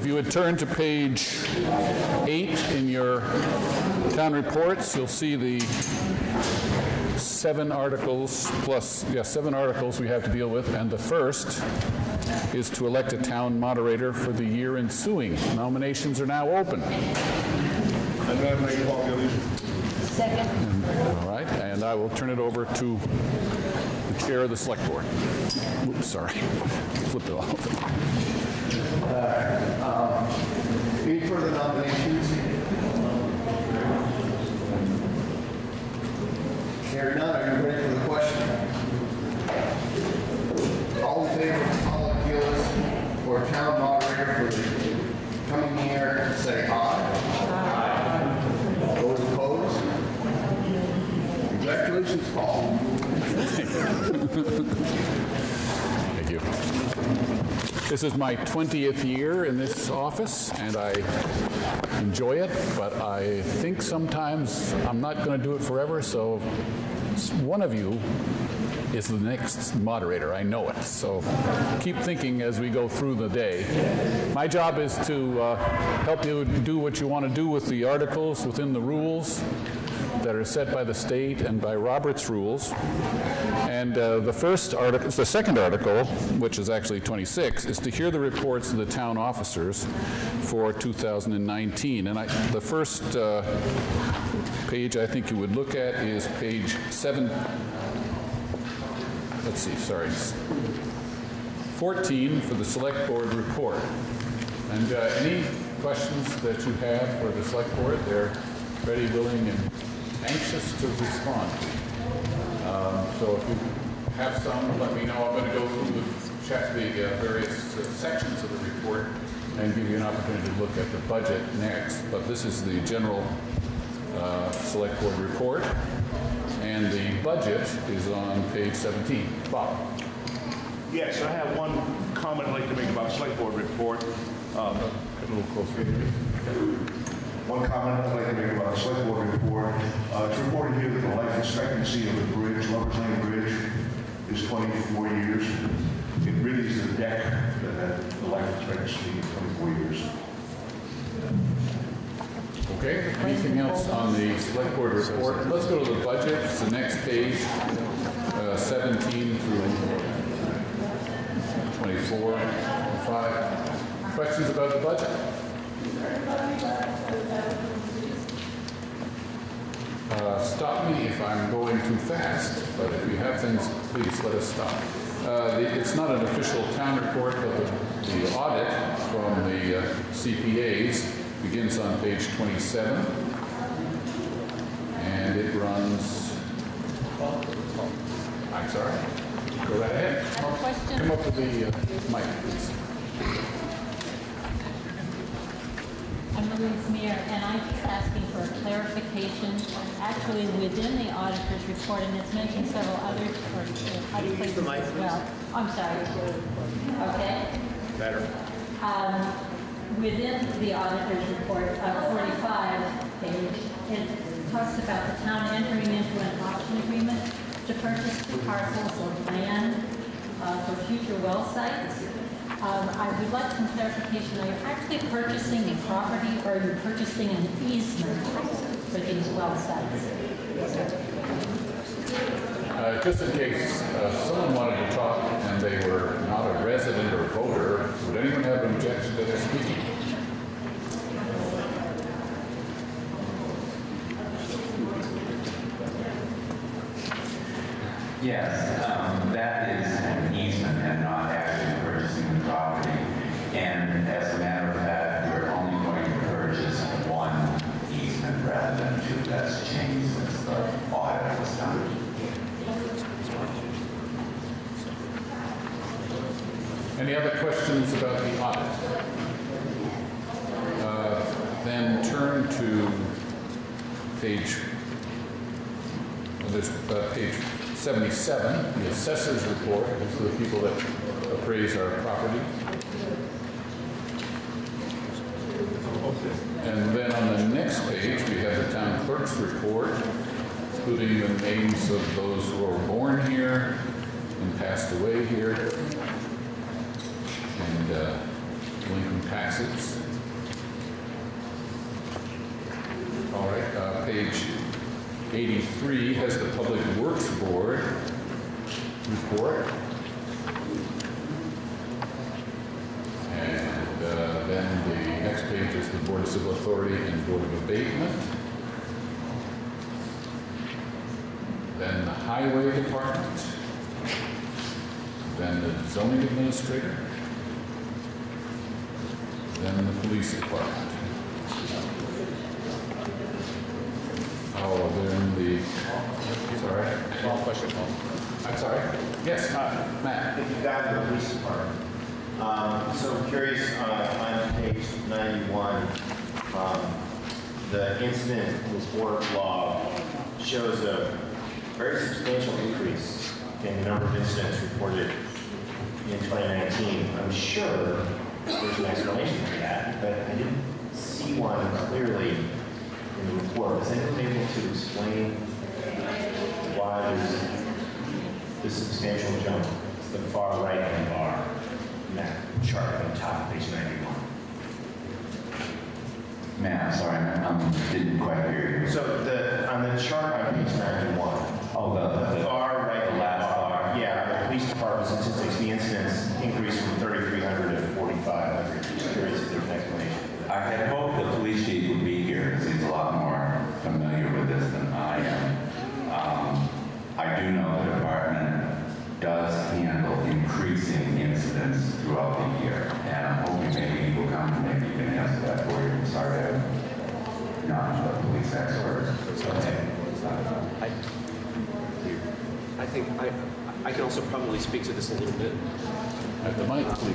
you would turn to page 8 in your town reports, you'll see the 7 articles we have to deal with, and the first is to elect a town moderator for the year ensuing. Nominations are now open. Second. All right, and I will turn it over to the chair of the select board. Oops, sorry. Flipped it off. Any further nominations? Hearing none, are you ready for the question? All in favor of Paula Gillis for town moderator for the coming year, say aye. Aye. Those opposed? Congratulations, Paul. Thank you. This is my 20th year in this office, and I enjoy it, but I think sometimes I'm not going to do it forever, so one of you is the next moderator. I know it, so keep thinking as we go through the day. My job is to help you do what you want to do with the articles within the rules that are set by the state and by Robert's rules. And the second article, which is actually 26, is to hear the reports of the town officers for 2019. And the first page I think you would look at is page 7. Let's see, sorry. 14 for the select board report. And any questions that you have for the select board, they're ready, willing, and anxious to respond. So if you have some, let me know. I'm going to go through the various sections of the report and give you an opportunity to look at the budget next. But this is the general select board report, and the budget is on page 17. Bob. Yes, I have one comment I'd like to make about the select board report. A little closer. One comment I'd like to make about the select board report. It's reported here that the life expectancy of the bridge, Lover's Lane Bridge, is 24 years. It really is the deck that had the life expectancy of 24 years. Okay, anything else on the select board report? Let's go to the budget. It's the next page, 17 through 24, 5. Questions about the budget? Stop me if I'm going too fast, but if you have things, please let us stop. It's not an official town report, but the audit from the CPAs begins on page 27, and it runs, I'm sorry, go right ahead. Question. Come up with the mic, please. I'm Louise Meir, and I'm just asking for a clarification. Actually, within the auditor's report, and it's mentioned several others or other places as well. I'm sorry. Okay. Better. Within the auditor's report, 45 page, it talks about the town entering into an option agreement to purchase 2 parcels of land for future well sites. I would like some clarification. Are you actually purchasing a property, or are you purchasing an easement for these well sites? Just in case someone wanted to talk and they were not a resident or voter, would anyone have an objection to their speaking? Yes, that is an easement and not actually purchasing the property. And as a matter of fact, we're only going to purchase 1 easement rather than 2. That's changed since the audit was done. Any other questions about the audit? Then turn to page 77, the assessor's report. These are the people that appraise our property. And then on the next page, we have the town clerk's report, including the names of those who were born here and passed away here. And delinquent taxes. All right, page 83 has the Public Works Board report. And then the next page is the Board of Civil Authority and Board of Abatement. Then the Highway Department. Then the Zoning Administrator. Then the Police Department. Oh, they're in the, sorry. One question, Paul. I'm sorry. Yes, Matt. If you got the police department, so I'm curious, on page 91, the incident report log shows a very substantial increase in the number of incidents reported in 2019. I'm sure there's an explanation for that, but I didn't see one clearly in the report. Is anyone able to explain why there's this substantial jump? It's the far right-hand bar in that chart on top of page 91. Ma'am, sorry, I didn't quite hear you. So on the chart on page 91, Oh, the far right the last bar. yeah, the police department statistics, the incidents increased from 3,300 to 4,500. Just curious if there's an explanation. I had hoped the police chief would be here because he's a lot more familiar with this than I am. I do know the department does handle increasing incidents throughout the year, and I'm hoping maybe he will come and maybe he can answer that for you. I'm sorry, I'm not a police expert. I think I can also probably speak to this a little bit. At the mic, please.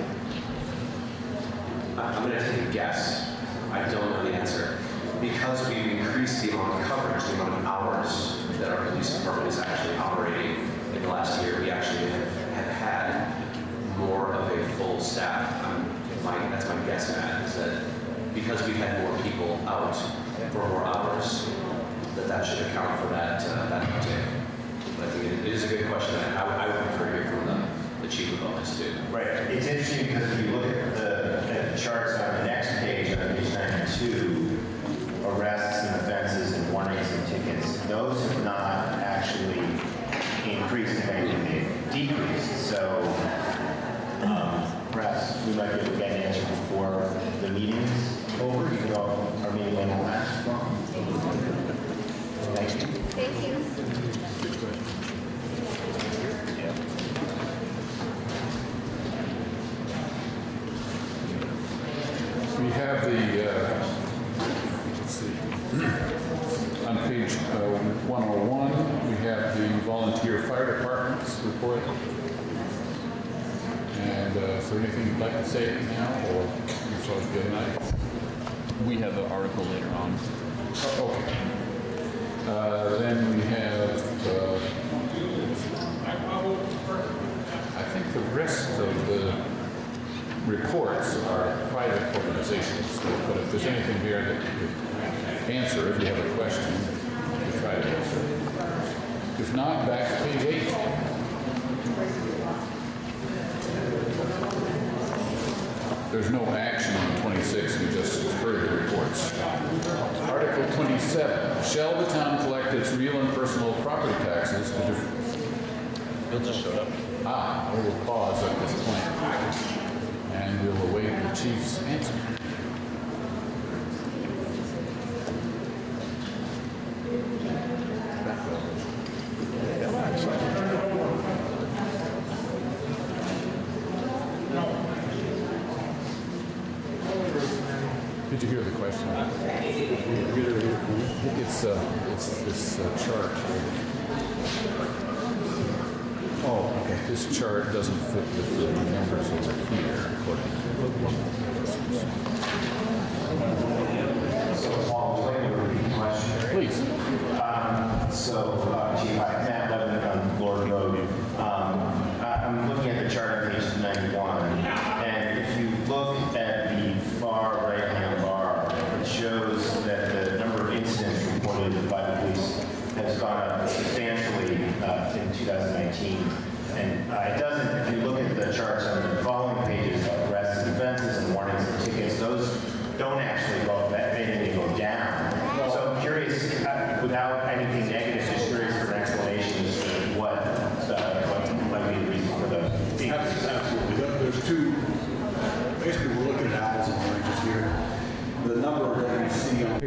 I'm going to take a guess. I don't know the answer. Because we've increased the amount of coverage, the amount of hours that our police department is actually operating in the last year, we actually have had more of a full staff. That's my guess, Matt, is that because we've had more people out for more hours, that should account for that uptick. But I think it is a good question. I would prefer to hear from the chief about this too. Right. It's interesting because if you look at the charts on the next page, on page 92, arrests and offenses and warnings and tickets, those have not actually increased, if anything, they've decreased. So perhaps we might be able to get an answer before the meeting's over, even though our meeting won't last long. Thanks. Thank you. We have let's see, on page 101, we have the volunteer fire department's report. And is there anything you'd like to say now, or you're sort of good tonight? We have an article later on. Oh, okay. Then we have, I think the rest of the reports are private organizations, but if there's anything here that you could answer, if you have a question, we'll try to answer. If not, back to page 8. There's no action on 26, we just heard the reports. Article 27, shall the town collect its real and personal property taxes to Bill just showed up. I will pause at this point, and we'll await the chief's answer. Did you hear the question? It's this chart. Oh, okay. This chart doesn't fit with the numbers over here, according to So, Paul, would you like to repeat the question? Please. Chief, Matt Levin on Lord Road. I'm looking at the chart on page 91, and if you look at the far right-hand bar, it shows that the number of incidents reported by the police has gone up substantially in 2019. And it doesn't, if you look at the charts on the following pages, arrests and offenses and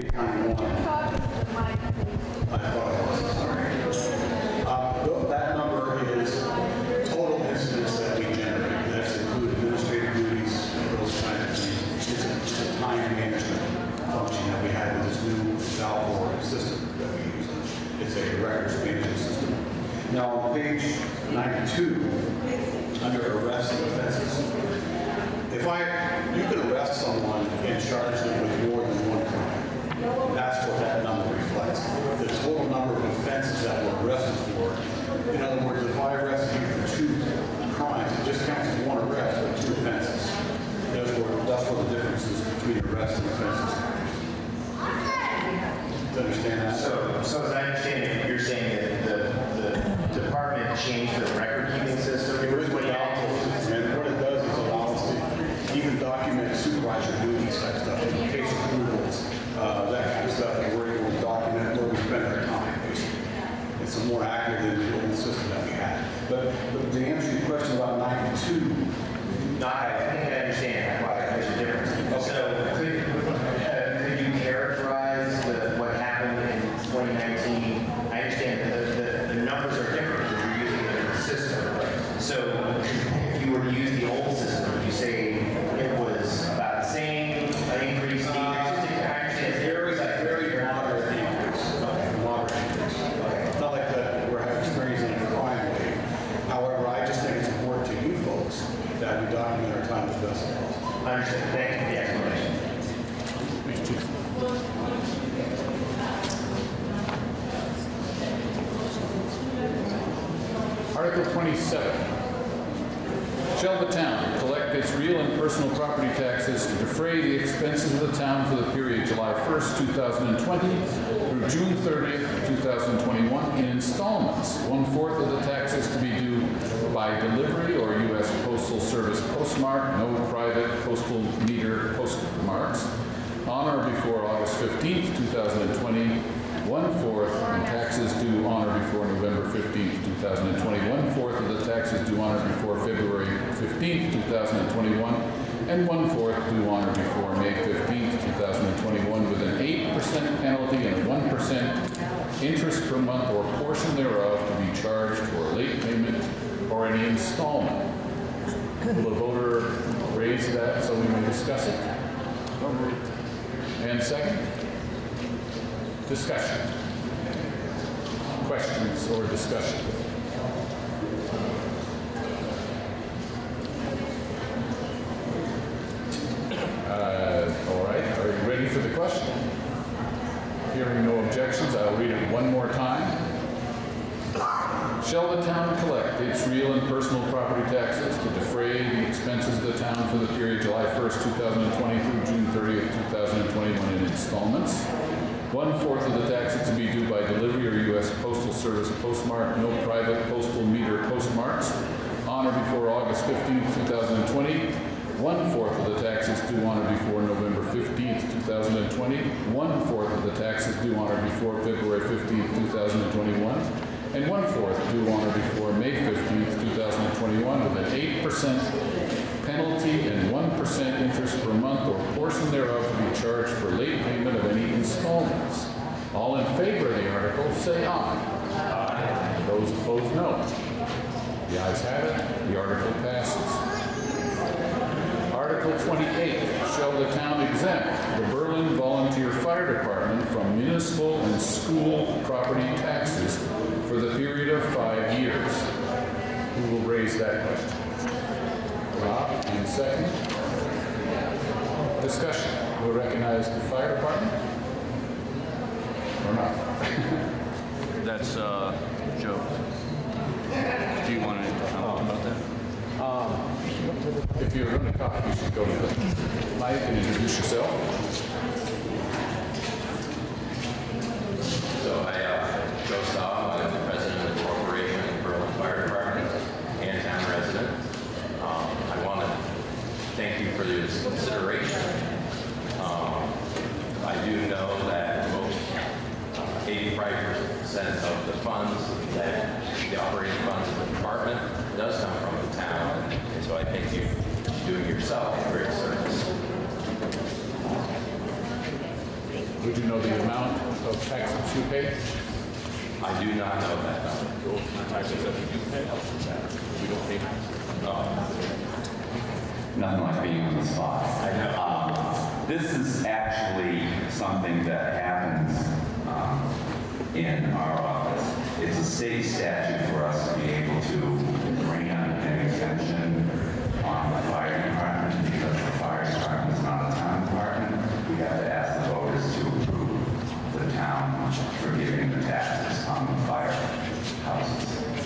Page 91. I thought I was, sorry. That number is total incidents that we generate. That's included administrative duties, those kinds of things. It's a time management function that we have with this new Selectboard system that we use. It's a records management system. Now on page 92, under arrests and offenses, you could arrest someone and charge them with more than one crime. That's what that number reflects. The total number of offenses that we're arrested for. In other words, if I arrested you for 2 crimes, it just counts as 1 arrest, but 2 offenses. That's what the difference is between arrests and offenses. Do you understand that? So as I understand it, you're saying that the department changed the record-keeping system? It was what it does is allow us to even document supervisor duties type stuff, case approvals, that kind of stuff, and we're able to document where we spend our time, basically. It's a more accurate than the old system that we had. But to answer your question about 92, no, I think I understand why there's a difference. Okay. So could you characterize what happened in 2019? I understand the numbers are different because you're using a different system. So if you were to use the old system, would you say it was about the same, an increase, decrease? I understand there was a very moderate increase. Moderate increase. It's not like that we're experiencing a crime wave. However, I just think it's important to you folks that we document our time as best as possible. I understand. Thank you for the explanation. Article 27. Shall the town collect its real and personal property taxes to defray the expenses of the town for the period July 1st, 2020 through June 30th, 2021 in installments, 1/4 of the taxes to be due by delivery or U.S. Postal Service postmark, no private postal meter postmarks, on or before August 15th, 2020, 1/4 in taxes due on or before November 15th, 2020, 1/4 of the taxes due on or before February 15th, 2021, and 1/4 due on or before May 15th, 2021, with an 8% penalty and a 1% interest per month or portion thereof to be charged for late payment or any installment. Will the voter raise that so we may discuss it? And second? Discussion. Questions or discussion? All right, are you ready for the question? Hearing no objections, I'll read it one more time. Shall the town collect its real and personal property taxes to defray the expenses of the town for the period July 1st, 2020 through June 30th, 2021 in installments? 1/4 of the taxes to be due by delivery or U.S. Postal Service postmark, no private postal meter postmarks, on or before August 15th, 2020. 1/4 of the taxes due on or before November 15th, 2020. 1/4 of the taxes due on or before February 15th, 2021. And 1/4 due on or before May 15th, 2021, with an 8% penalty and 1% interest per month or portion thereof to be charged for late payment of any installments. All in favor of the article, say aye. Aye. Those opposed, no. The ayes have it. The article passes. Article 28. Shall the town exempt the Berlin Volunteer Fire Department from municipal and school property taxes for the period of 5 years? Who will raise that question? Rob, and second. Discussion. We'll recognize the fire department? Or not? That's Joe. Do you want to comment about that? If you're going to talk, you should go to the mic and introduce yourself. So Joe Staub, I'm the president of the corporation of Berlin Fire Department and town resident. I want to thank you for this consideration. I do know that most 85% of the funds, that the operating funds of the department, does come from the town, and so I think you do yourself a great service. Would you know the amount of taxes you pay? I do not know that number. Taxes that we do pay, we don't pay. Nothing like being on the spot. I know. This is actually something that happens in our office. It's a state statute for us to be able to grant an exemption on the fire department because the fire department is not a town department. We have to ask the voters to approve the town for giving the taxes on the firehouses.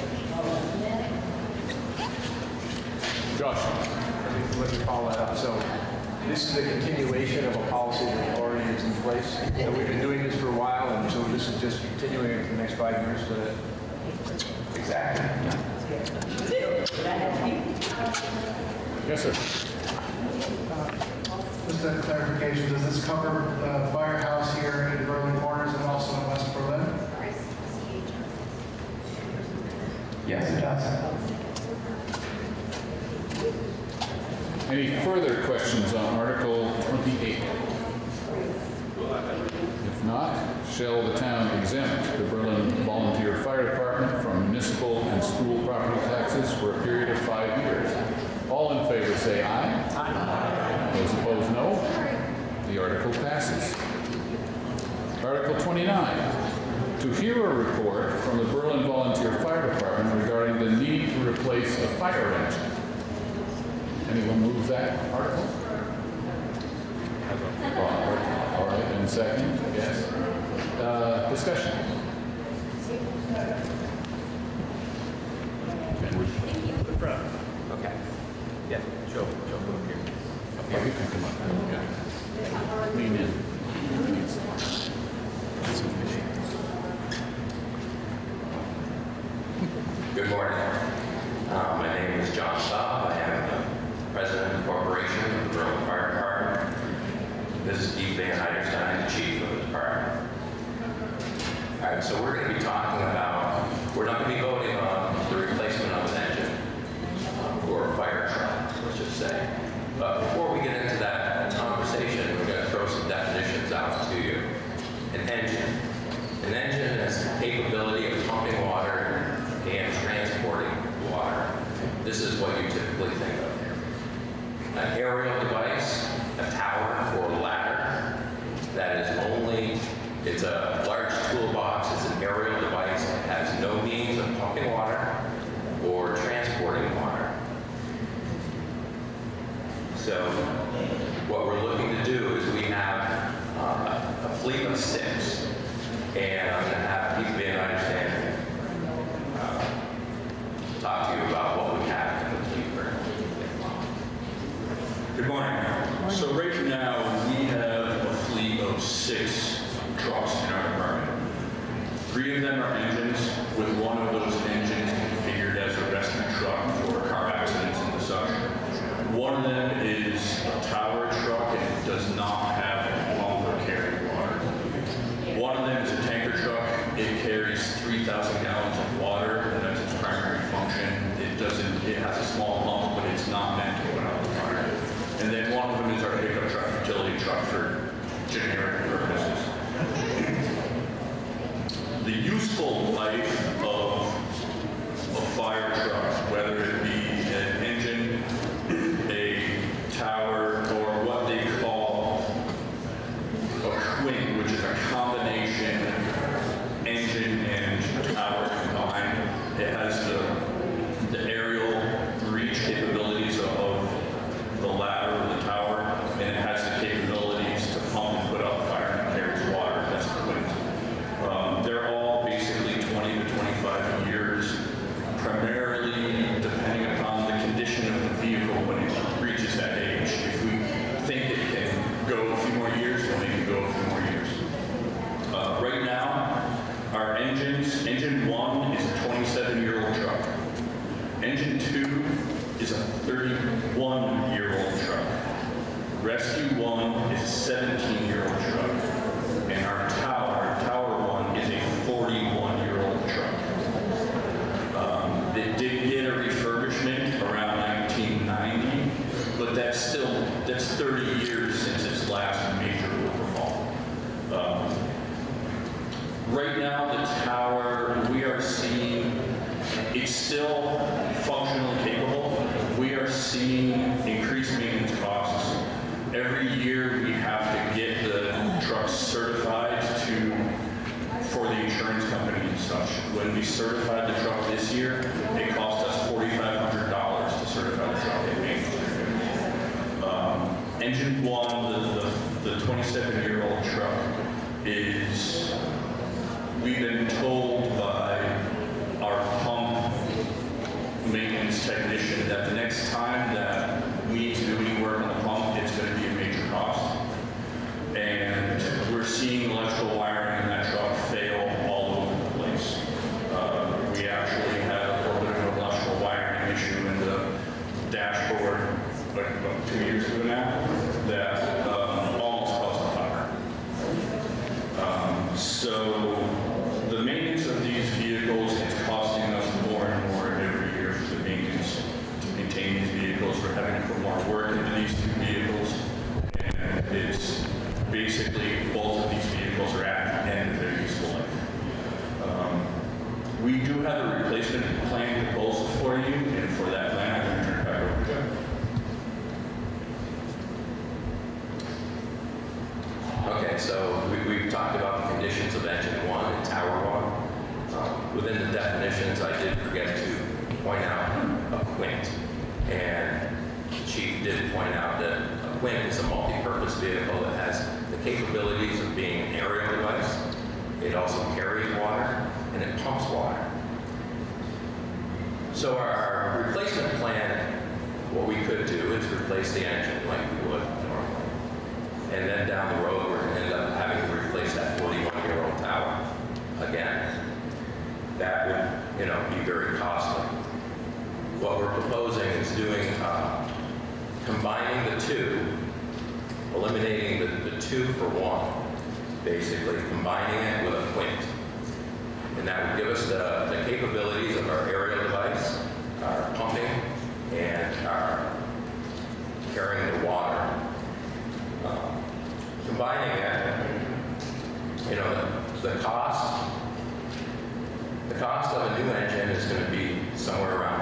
Josh? Let me follow that up. So this is a continuation of a policy that already is in place. So we've been doing this for a while, and so this is just continuing it for the next 5 years. So that Exactly. Yes, sir. Just a clarification, does this cover the firehouse here in Berlin Corners and also in West Berlin? Yes, it does. Any further questions on Article 28? If not, shall the town exempt the Berlin Volunteer Fire Department from municipal and school property taxes for a period of 5 years? All in favor say aye. Aye. Those opposed, no. The article passes. Article 29. To hear a report from the Berlin Volunteer Fire Department regarding the need to replace a fire engine. Anyone move that article? All right, and second, yes. Discussion. okay. Yeah, Joe, move here. Yeah, you can come up. Yeah. Lean in. Good morning. My name is John Staub. I am the President of the Corporation of the Berlin Fire Department. This is Steve Van Heiderstein, the Chief of the Department. All right, so we're going to be talking about, we're not going to be voting on the replacement of an engine or a fire truck, let's just say. But before we get into that conversation, we're going to throw some definitions out to you. An engine. An engine has the capability of pumping water and transporting water. This is what you typically think of here. An aerial device, a tower or ladder, that is only, it's a large toolbox, it's an aerial device that has no means of pumping water or transporting water. So what we're looking to do is we have a fleet of 6, and I'm going to have Keith Van Heiderstein talk to you about what we have in the fleet. Good morning. So right now we have a fleet of 6 trucks in our department. 3 of them are engines, with one of those engines configured as a rescue truck for car accidents and such. One of them is a tower truck and it does not have a pump or carry water. One of them is a tanker truck. It carries 3,000 gallons of water, and that's its primary function. It has a small pump, but it's not meant to put out the fire. And then one of them is our pickup truck, utility truck for generic purposes. The useful life of a fire truck, whether it be an engine, a tower, or what they call a twin, which is a combination engine and tower combined. It has the aerial reach capabilities of the ladder or the tower, and it has the capabilities to pump and put out fire and carries water. That's equipped. They're all basically 20 to 25 years, primarily depending upon the condition of the vehicle when it reaches that age. If we think it can go a few more years, then it can go a few more years. Right now, our engines, engine 1 is a 27-year-old truck. Engine 2 is a 31-year-old truck. Rescue 1 is a 17-year-old truck. And our Tower 1 is a 41-year-old truck. They did get a refurbishment around 1990, but that's 30 years since its last major overhaul. Right now, the tower, we are seeing, it's still functionally capable. We are seeing increased maintenance costs. Every year, we have to get the trucks certified for the insurance company and such. When we certified the truck this year, it cost us $4,500 to certify the truck and maintenance. Engine 1, the 27-year-old truck, we've been told by our pump maintenance technician that the next time that we need to do any work on the pump, it's going to be a major cost. And we're seeing electrical wiring in that truck fail all over the place. We actually had a little bit of an electrical wiring issue in the dashboard like about 2 years ago now that almost caused a fire. So the maintenance of these vehicles is costing us more and more every year for the maintenance to maintain these vehicles. We're having to put more work into these two vehicles, and it's basically both of these vehicles are at the end of their useful life. We do have a replacement plan proposal for you, and for that plan, I'm going to turn it back over to Jeff. Okay, so we've talked about the conditions of engine 1 and tower 1. Within the definitions, I did forget to point out a quint. And the chief did point out that a quint is a multi-purpose vehicle that has the capabilities of being an aerial device. It also carries water, and it pumps water. So our replacement plan, what we could do is replace the engine like we would normally. And then down the road, we're going to end up having to replace that 41-year-old tower again. That would, be very costly. What we're proposing is doing, combining the two, eliminating the 2 for 1, basically combining it with a quint. And that would give us the capabilities of our aerial device, our pumping, and our carrying the water. Combining it, the cost of a new engine is going to be somewhere around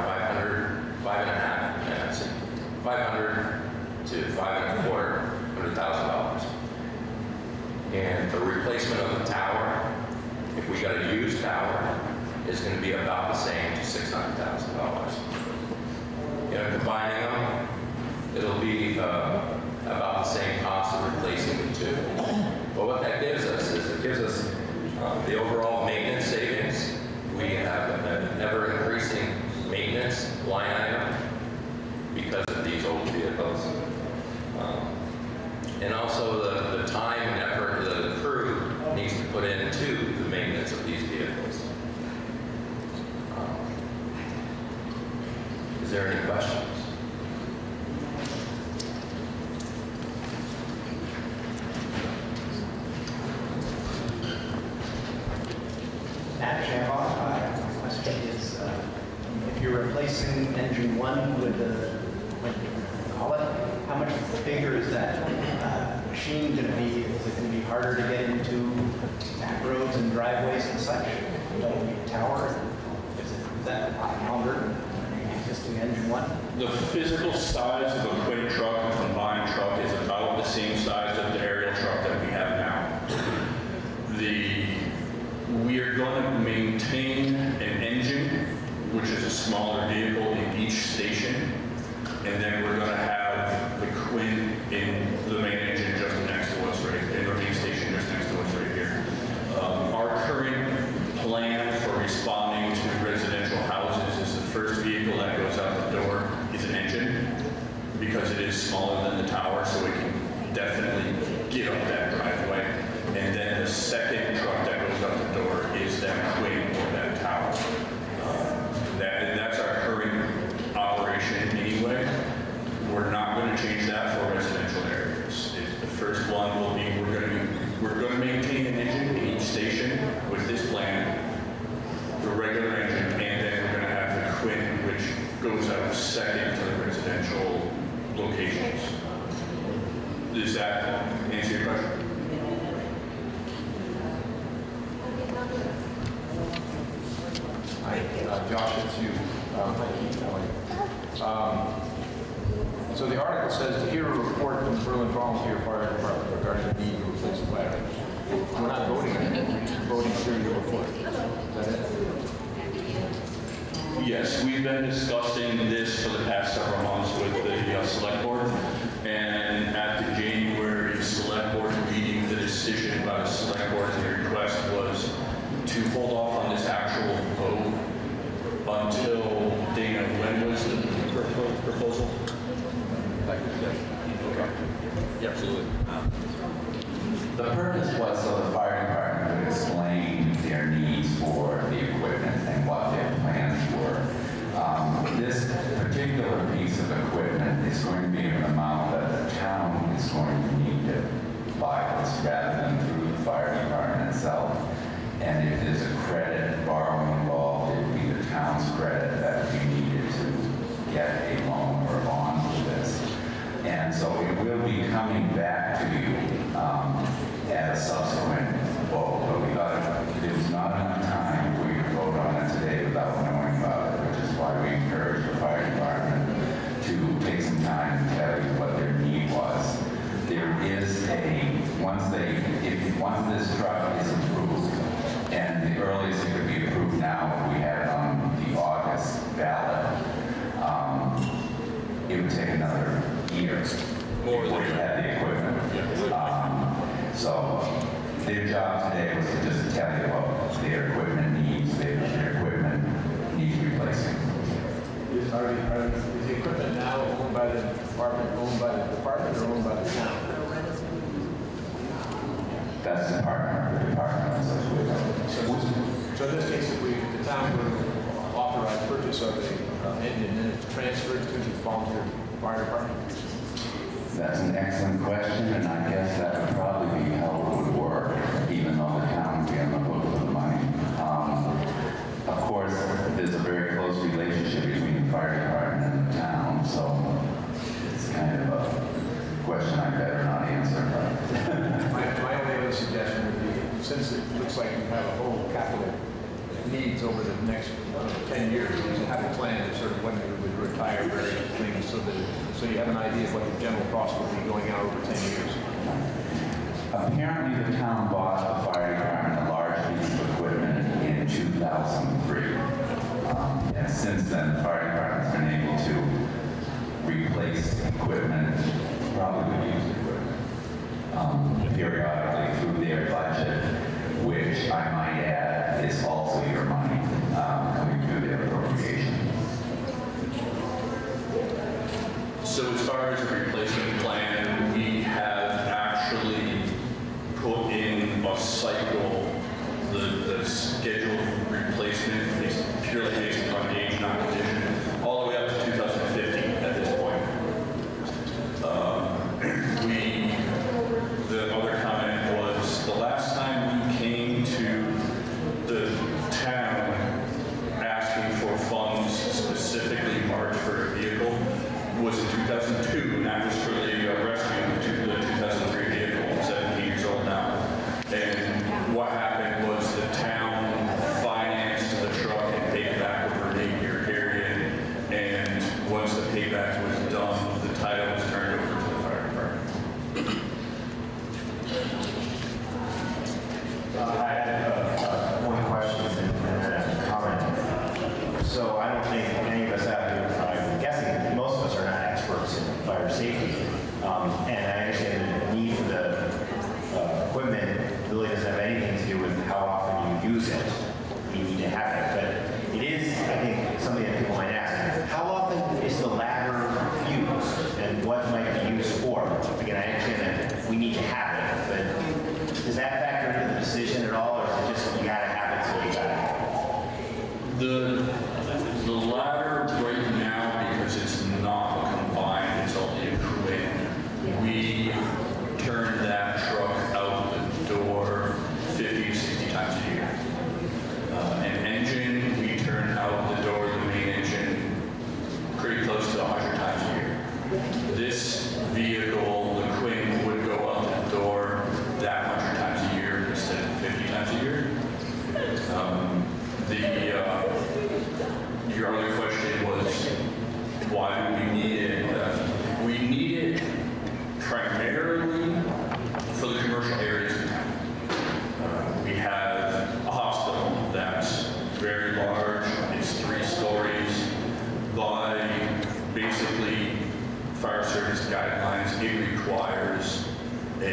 $500 to $5,250,000. And the replacement of the tower, if we got a used tower, is going to be about the same to $600,000. Combining them, it'll be about the same cost of replacing the 2. But what that gives us is it gives us the overall maintenance savings. We have an ever-increasing maintenance line item because of these old vehicles. And also the time and effort that the crew needs to put into the maintenance of these vehicles. Is there any questions? My question is, if you're replacing engine 1 with what you call it, how much bigger is that machine going to be? Is it going to be harder to get into back roads and driveways and such? Will it be a tower? Is that longer than the existing engine 1? The physical size of a quint truck and combined truck is about the same size of the aerial truck that we have now. We are going to maintain an engine, which is a smaller vehicle, in each station, and then we're going to have the quint in the main engine just next to us, right, in the main station just next to us right here. Our current plan for responding to residential houses is the first vehicle that goes out the door is an engine, because it is smaller than the tower, so it can definitely get up that driveway. And then the second truck that goes out the door is that quint or that tower. That's our current operation anyway. We're not going to change that for residential areas. The first one will be we're going to maintain an engine in each station with this plan, the regular engine, and then we're going to have the quint, which goes out second to the residential locations. Does that answer your question? Hi, Josh, it's you. Hi, Keith. How are you? So the article says to hear a report from the Berlin Volunteer Fire Department regarding the need to replace fire. We're not voting on it, we're voting through your report. Is that it? Yes, we've been discussing this for the past several months with the select board, and at the January select board meeting, the decision by the select board and the request was to hold off on this actual vote until, Dana, when was the proposal? Okay. Yeah, absolutely. The purpose was so the fire department could explain their needs for the equipment and what their plans were. This particular piece of equipment is going to be an amount that the town is going to need to buy this rather than through the fire department itself. And if there's a credit borrowing involved, it would be the town's credit that we needed to get a loan or a bond for this. And so it will be coming back to you at a subsequent vote. But we thought there was not enough time for you to vote on it today without knowing about it, which is why we encourage the fire department to take some time to tell you what their need was. There is once this truck is approved, and the earliest it could be approved now, if we had it on the August ballot, it would take another year before you had the equipment. So their job today was to just tell you what their equipment needs. Their equipment needs replacing. Is the equipment now owned by the department, or owned by the town? That's the department. The department owns those equipment. So in this case, if the town were to authorize purchase of an engine, then it's transferred to the volunteer fire department? That's an excellent question, and I guess that would probably be how it would work, even though the town would be on the hook for the money. Of course, there's a very close relationship between the fire department and the town, so it's kind of a question I better not answer. My only other suggestion would be, since it looks like you have a whole capital needs over the next 10 years, you have a plan of sort of when you would retire various things so you have an idea of what the general cost would be going out over 10 years. Apparently the town bought the fire department a large piece of equipment in 2003. And since then, the fire department's been able to replace equipment, probably used equipment, periodically through their budget, which I might add is also your money coming through their appropriation. So as far as a replacement plan, we have actually put in a cycle, the scheduled replacement is purely based upon age, not condition, all the way up to 2050 at this point. The other comment was the last time we came to the town asking for funds specifically marked for a vehicle was in 2002, and that was for the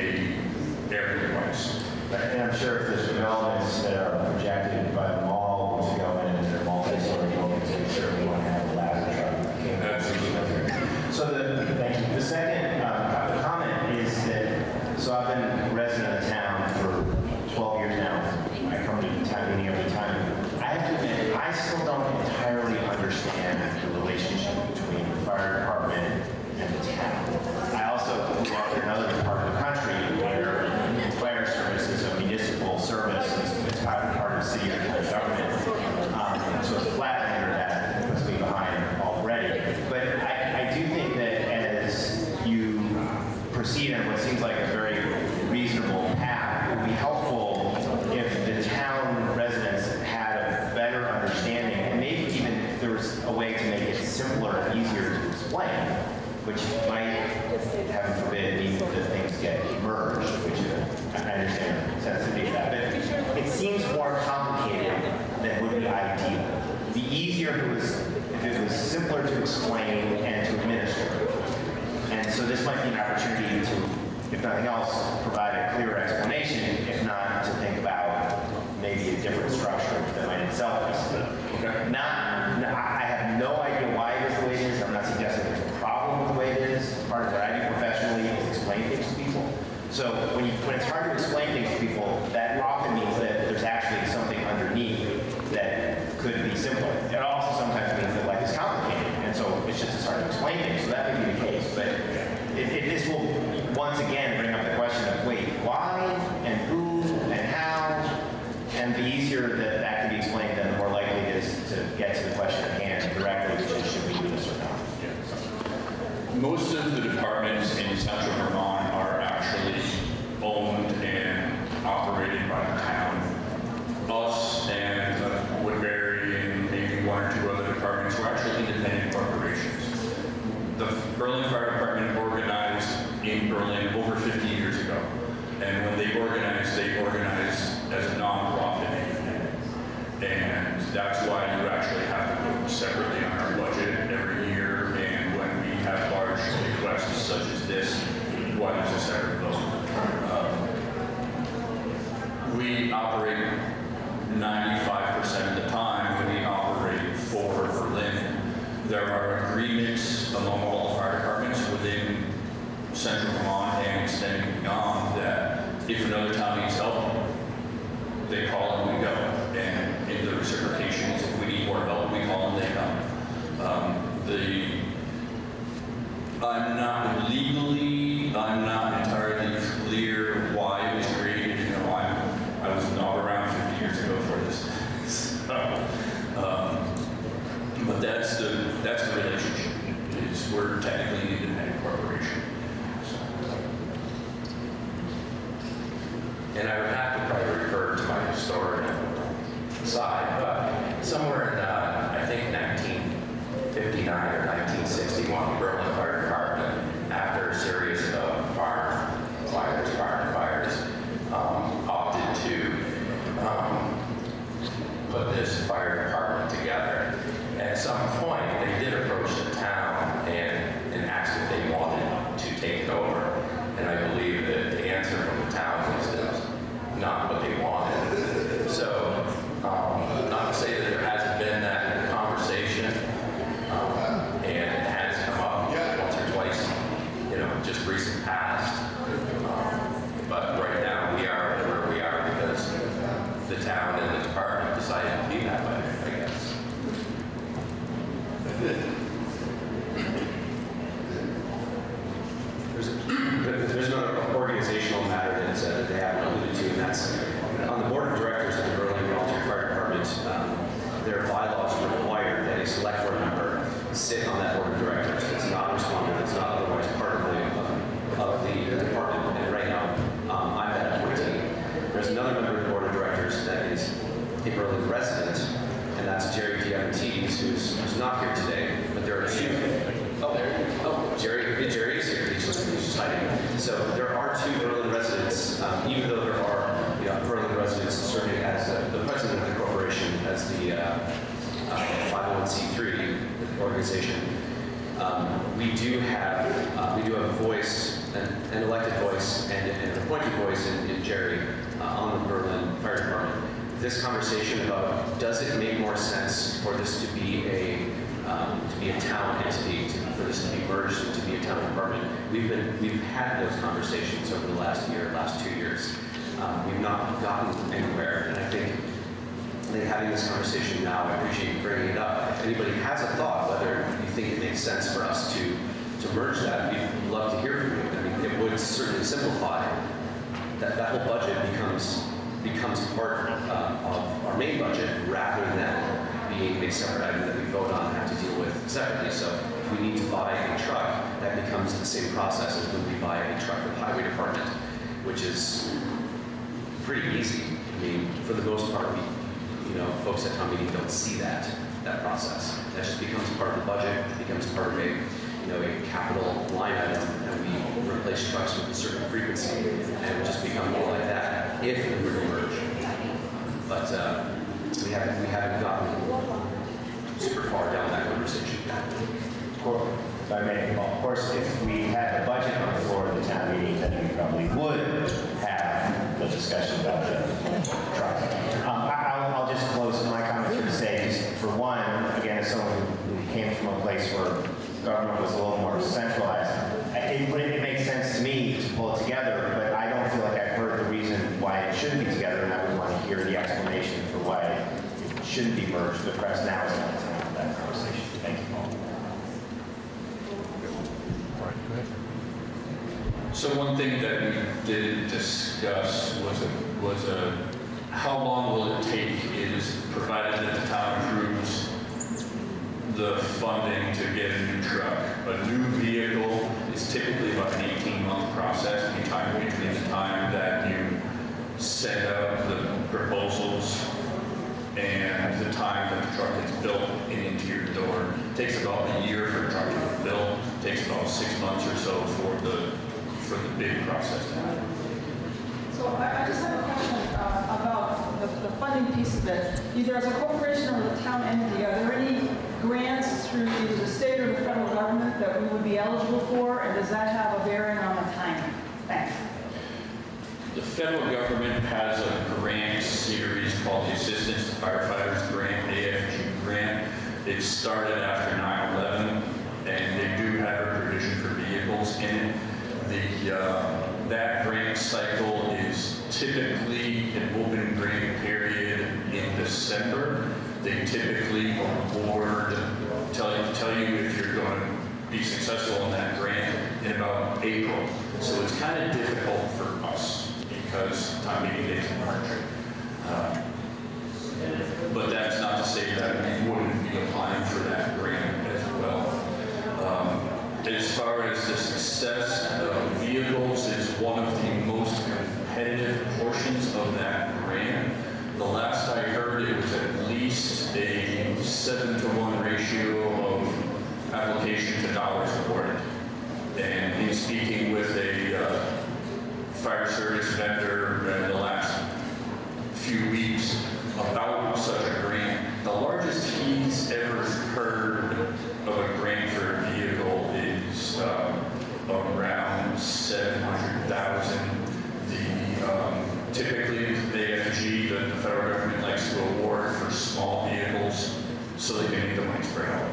a area-wise. And I'm sure if there's developments that are projected by the mall to go in and they're multi-story buildings, they certainly want to have a ladder truck. Absolutely. So thank you. The second comment is that, so I've been a resident of town for 12 years now. I come to town meeting every time. I have to admit, I still don't entirely understand the relationship between the fire department and the town. I also grew up in another part of the country where fire service is a municipal service. It's part of the city or county government. So it's a flat under that puts me behind already. But I do think that as you proceed on what seems like a very reasonable path, it would be helpful if the town residents had a better understanding, and maybe even if there was a way to make it simpler and easier to explain, which might, heaven forbid, mean that things get merged, which I understand the sensitivity of that. But it seems more complicated than would be ideal. The easier if it was simpler to explain and to administer. And so this might be an opportunity to, if nothing else, provide a clearer explanation, if not to think about maybe a different structure that might itself be split. I have no idea why it is the way it is. I'm not suggesting there's a problem with the way it is. Part of what I do professionally is explain things to people. So when it's hard to explain things to people, that often means that there's actually something underneath that could be simpler. It also sometimes means that life is complicated, and so it's just as hard to explain things. So that may be the case, but this will once again bring up the question of, wait, why and who and how, and the easier that can be explained, then the more likely it is to get to the question at hand directly, which is, should we do this or not? Most of the departments in central Vermont are actually owned and operated by the town. Us and Woodbury and maybe one or two other departments were actually independent corporations. The Berlin Fire Department organized in Berlin over 50 years ago. And when they organized as a nonprofit. And that's why you actually have to vote separately on our budget every year. And when we have large requests such as this, why there's a separate vote. We operate 95% of the time when we operate for Berlin. There are agreements among all the fire departments within central Vermont and extending beyond that if another town needs help, they call and we go. And in the reciprocations, if we need more help, we call and they come. I'm not entirely clear why it was created. You know, I was not around 50 years ago for this. So, but that's the relationship. We're technically an independent corporation. And I would have to probably refer to my historian side, but somewhere in, I think 1959 or 1961, Berlin Fire Department, after a series of farm fires, opted to put this fire department together. At some point, they did approach the town and asked if they wanted to take it over. And I believe that the answer from the town was that it was not what they wanted. So, not to say that there hasn't been that conversation, and it has come up once or twice, you know, just recent past. But right now we are where we are because the town and the department decided to be that way, I guess. There's another organizational matter that they haven't alluded to, and that's on the board of directors of the Berlin Volunteer Fire Department. Their bylaws require that a select board member sit on that board of directors. It's not responded. It's not otherwise part of the department. And right now, I'm that appointee. There's another member of the board of directors that is a Berlin resident, and that's Jerry Diamantidis, who's not here today. But there are two. Jerry is here. He's just hiding. So there are two Berlin residents, even though there are Berlin residents serving as the president of the corporation, as the 501c3 organization. We do have a voice, an elected voice, and point of voice in Jerry on the Berlin Fire Department. This conversation about does it make more sense for this to be a town entity, for this to be merged to be a town department. We've had those conversations over the last 2 years. We've not gotten anywhere, and I think having this conversation now, I appreciate you bringing it up. If anybody has a thought, whether you think it makes sense for us to merge that, we'd love to hear from you. I mean, it would certainly simplify that whole budget becomes part of our main budget rather than being a separate item that we vote on and have to deal with separately. So if we need to buy a truck, that becomes the same process as when we buy a truck for the highway department, which is pretty easy. I mean, for the most part, folks at town meeting don't see that process. That just becomes part of the budget, becomes part of a capital line item, and we replace trucks with a certain frequency, and it would just become more like that if we were to merge. But we haven't gotten super far down that conversation yet. Of course, if we had a budget on the floor of the town meeting, then we probably would have the discussion about the truck. I'll just close my comments here to say, just for one, again, as someone who came from a place where government was a little more centralized, it makes sense to me to pull it together, but I don't feel like I've heard the reason why it shouldn't be together, and I would want to hear the explanation for why it shouldn't be merged, but perhaps now is not the time for that conversation. Thank you. All right, go ahead. So one thing that we did discuss was how long will it take, is provided that the town approves the funding to get a new truck. A new vehicle is typically about an 18-month process between the time that you send out the proposals and the time that the truck is built and into your door. It takes about a year for a truck to be built. It takes about 6 months or so for the bid process to happen. So I just have a question about the funding piece of it. Either as a corporation or the town entity, are there any grants through either the state or the federal government that we would be eligible for, and does that have a bearing on the timing? Thanks. The federal government has a grant series called the Assistance to Firefighters Grant, AFG grant. It started after 9/11, and they do have a provision for vehicles in it. That grant cycle is typically an open grant period in December. They typically award, tell you if you're going to be successful in that grant in about April. So it's kind of difficult for us because time meeting days in March. But that's not to say that we wouldn't be applying for that grant as well. As far as the success of vehicles is one of the most competitive portions of that grant. The last I heard, it was at least a 7-to-1 ratio of application to dollars awarded. And in speaking with a fire service vendor in the last few weeks about such a grant, the largest he's ever heard of a grant for a vehicle is around $700,000. Typically, the AFG, the federal government likes to award for small vehicles so they can make the money spread out.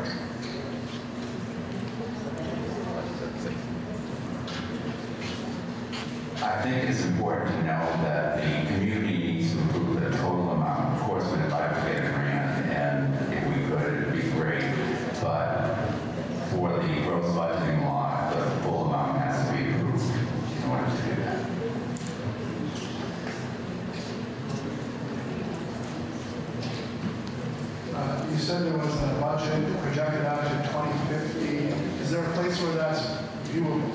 I think it's important to know that the community needs to approve the total amount. Of course, we'd like to get a grant, and if we could, it'd be great. But for the gross budgeting law, the full amount has to be approved in order to do that. You said there was a budget projected out to 2050. Is there a place where that's viewable?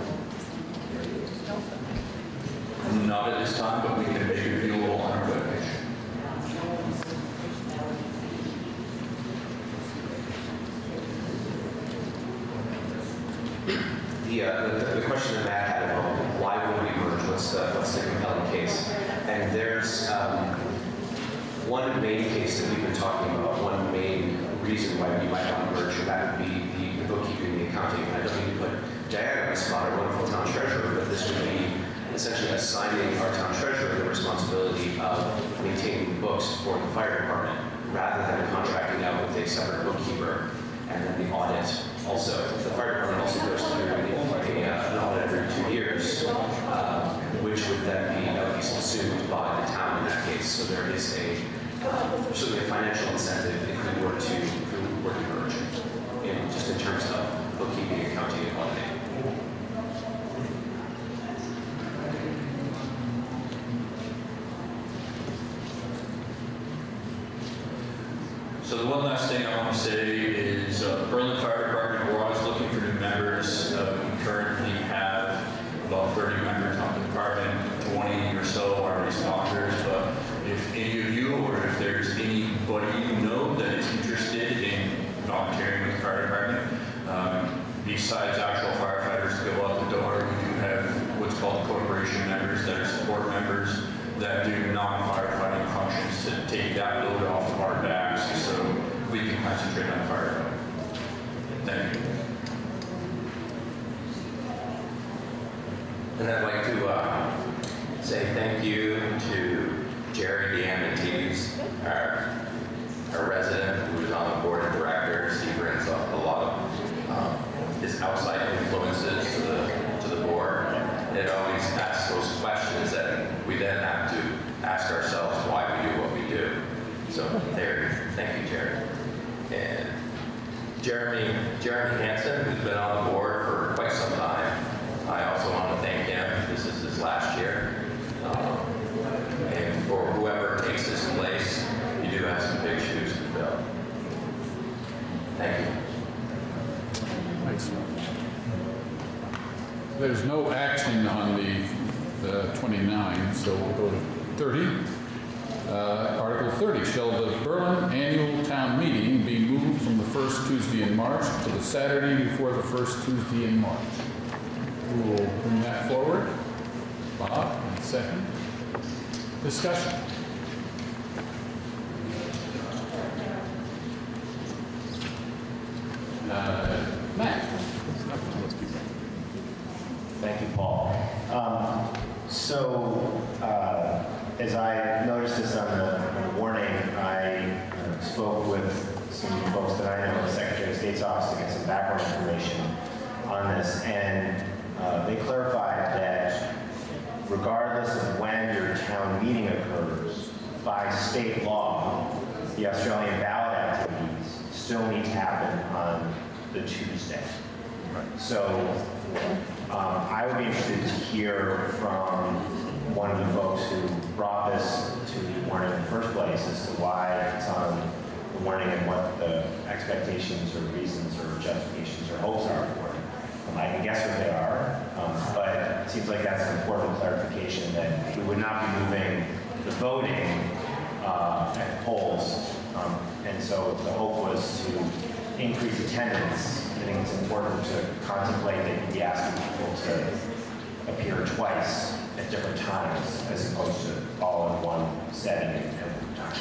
Not at this time, but we can make it viewable on our webpage. The question that Matt had about why would we merge, what's the compelling case? And there's one main case that we've been talking about, one main reason why we might want to merge, and that would be the bookkeeping, the accounting. I don't need to put Diana on the spot, our wonderful town treasurer, but this would be essentially assigning our town treasurer the responsibility of maintaining books for the fire department, rather than contracting out with a separate bookkeeper and then the audit also. The fire department also goes through an audit every 2 years, which would then be subsumed by the town in that case. So there is certainly a financial incentive if we were to merge, just in terms of bookkeeping, accounting, and auditing. So the one last thing I want to say is Berlin Fire Department, we're always looking for new members. We currently have about 30 members on the department, 20 or so are responders, but if any of you or if there's anybody you know that is interested in volunteering with the fire department, besides actual firefighters to go out the door, we do have what's called corporation members that are support members that do non-firefighting functions to take that load off of our backs so we can concentrate on firefighting. Thank you. And I'd like to say thank you to Jerry Diamantes, our resident who is on the board of directors. He brings up a lot of his outside influences to the board. It always asks those questions that we then have to ask ourselves why we do what we do. So there, thank you, Jerry. And Jeremy Hansen, who's been on the board for quite some time. I also want to thank him. This is his last year. And for whoever takes his place, you do have some big shoes to fill. Thank you. Thanks. There's no action on the 29, so we'll go to 30. Article 30, shall the Berlin annual town meeting be moved from the first Tuesday in March to the Saturday before the first Tuesday in March? Who will bring that forward? Bob, and second. Discussion. Matt. Thank you, Paul. As I noticed this on the warning, I spoke with some folks that I know in the Secretary of State's office to get some background information on this, and they clarified that regardless of when your town meeting occurs, by state law, the Australian ballot activities still need to happen on the Tuesday. So I would be interested to hear from one of the folks who brought this to the warning in the first place as to why it's on the warning and what the expectations or reasons or justifications or hopes are for it. I can guess what they are, but it seems like that's an important clarification that we would not be moving the voting at the polls. And so the hope was to increase attendance. I think it's important to contemplate that you'd be asking people to appear twice at different times as opposed to all in one setting at one time.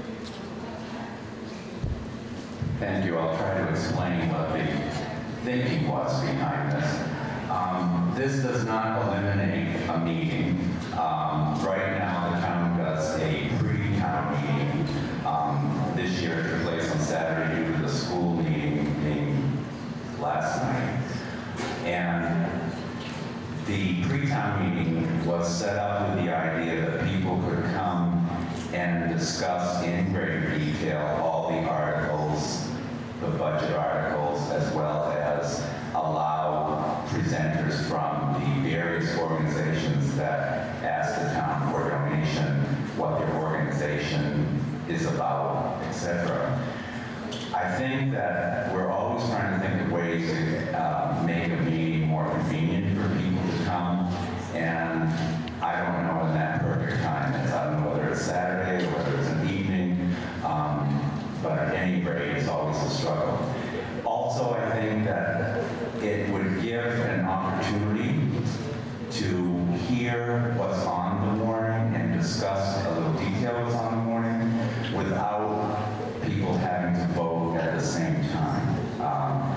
Thank you. I'll try to explain what the thinking was behind this. This does not eliminate a meeting. Right now, the town does a pre-town meeting. This year it took place on Saturday due to the school meeting being last night. And the pre-town meeting was set up with the idea that people could come and discuss in greater detail all the articles, the budget articles, as well as allow presenters from the various organizations that ask the town for donation, what their organization is about, etc. I think that we're always trying to think of ways to make a meeting more convenient for people to come, and I don't know when that perfect time is. I don't know whether it's Saturday or whether it's an evening, but at any rate, it's always a struggle. Also, I think that it would give an opportunity to hear what's on the warning and discuss a little detail what's on the warning without people having to vote at the same time.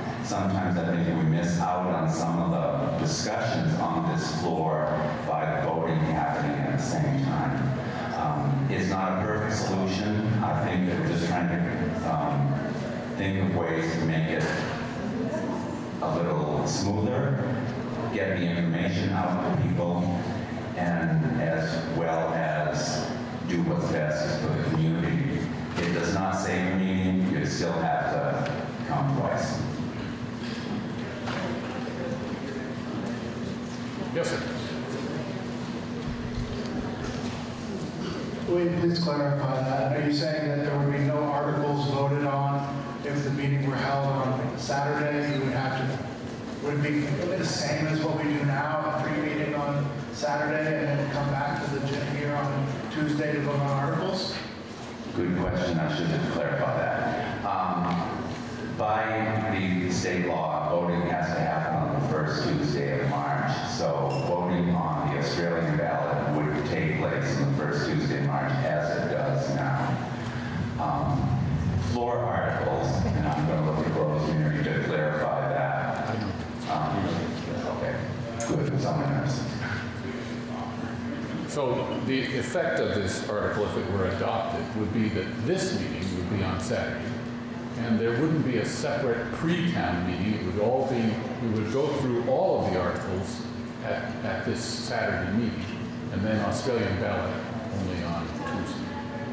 Sometimes I think we miss out on some of the discussions on this floor by It's not a perfect solution. I think that we're just trying to think of ways to make it a little smoother, get the information out to people, and as well as do what's best for the community. It does not save a meeting, you still have to come twice. Yes, sir. Will you please clarify that? Are you saying that there would be no articles voted on if the meeting were held on Saturday? You would have to, would it be the same as what we do now, a pre-meeting on Saturday and then come back to the gym here on Tuesday to vote on articles? Good question. I should have clarified that. By the state law, voting has to happen on the first Tuesday of March. So voting on the Australian ballot would take place on the first Tuesday of March, as it does now. Floor articles, and I'm going to look at Rosemary to clarify that. Okay, good. Someone else. So the effect of this article, if it were adopted, would be that this meeting would be on Saturday. And there wouldn't be a separate pre-town meeting. It would all be, we would go through all of the articles at this Saturday meeting, and then Australian ballot only on Tuesday.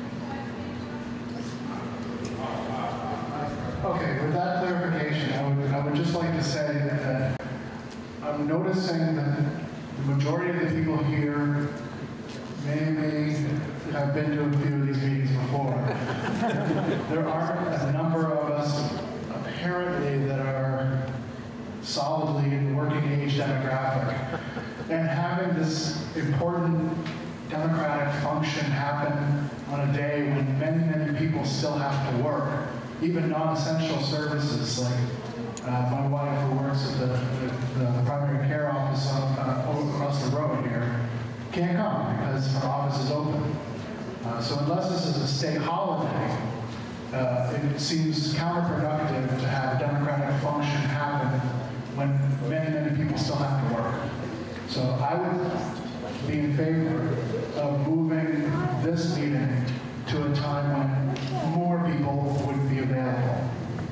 Okay, with that clarification, I would just like to say that I'm noticing that the majority of the people here maybe have been to a few of these meetings before. There are a number of us, apparently, that are solidly in the working age demographic. And having this important democratic function happen on a day when many, many people still have to work, even non-essential services, like my wife who works at the primary care office across the road here, can't come because her office is open. So unless this is a state holiday, it seems counterproductive to have democratic function happen when many, many people still have to work. So I would be in favor of moving this meeting to a time when more people would be available.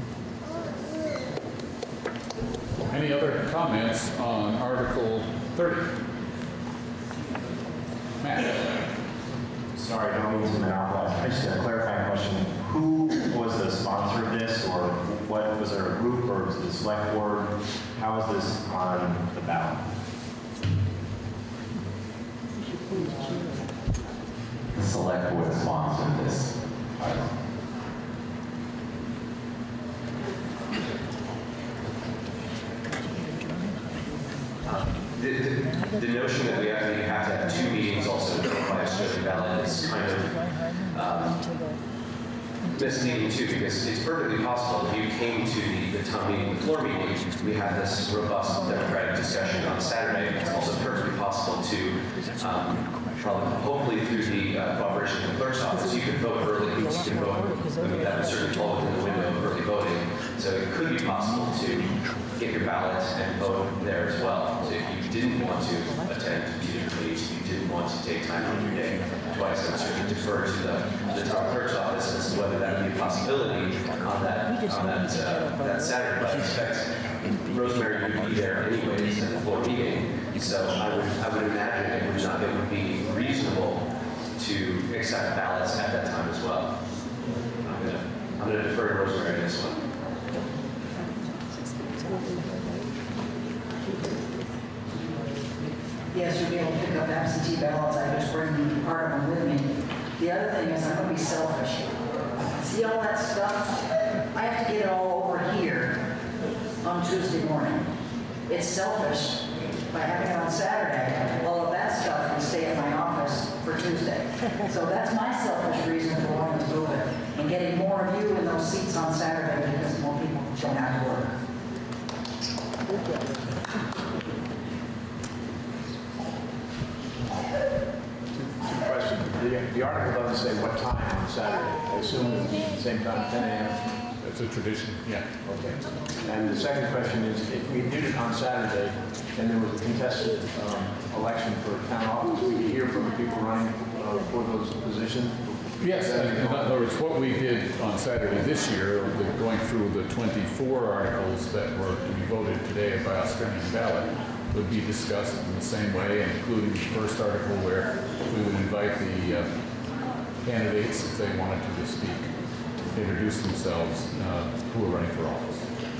Any other comments on Article 30? Matt? Sorry, I don't mean to monopolize. I just have a clarifying question. Who was the sponsor of this, or what was there a group, or was it the select board? How is this on the ballot? The select board sponsored this article. The notion that we actually have to have two meetings also by Australian ballot is kind of misleading too, because it's perfectly possible if you came to the town meeting, the floor meeting, we had this robust democratic discussion on Saturday. It's also perfectly possible to, hopefully through the cooperation of the clerk's office, you could vote early. You can vote, I mean, that would certainly fall within the window of early voting. So it could be possible to get your ballot and vote there as well. So if you didn't want to attend two different meetings, you didn't want to take time out of your day twice, I would certainly defer to the town clerk's office as to whether that would be a possibility on that Saturday. But I expect Rosemary would be there anyways at the floor meeting. So I would imagine it would be reasonable to accept ballots at that time as well. I'm going to defer to Rosemary on this one. Yes, you'll be able to pick up absentee ballots. I just bring part of them with me. The other thing is I'm going to be selfish. See all that stuff? I have to get it all over here on Tuesday morning. It's selfish. By having it on Saturday, all of that stuff can stay in my office for Tuesday. So that's my selfish reason for wanting to move it. And getting more of you in those seats on Saturday because more people don't have to work. Two questions. The article doesn't say what time on Saturday. I assume it's the same time, 10 a.m. It's a tradition, yeah. Okay. And the second question is, if we did it on Saturday and there was a contested election for town office, we could hear from the people running for those positions? Yes, in other words, what we did on Saturday this year, going through the 24 articles that were to be voted today by Australian ballot, would be discussed in the same way, including the first article where we would invite the candidates, if they wanted to speak, to introduce themselves, who are running for office.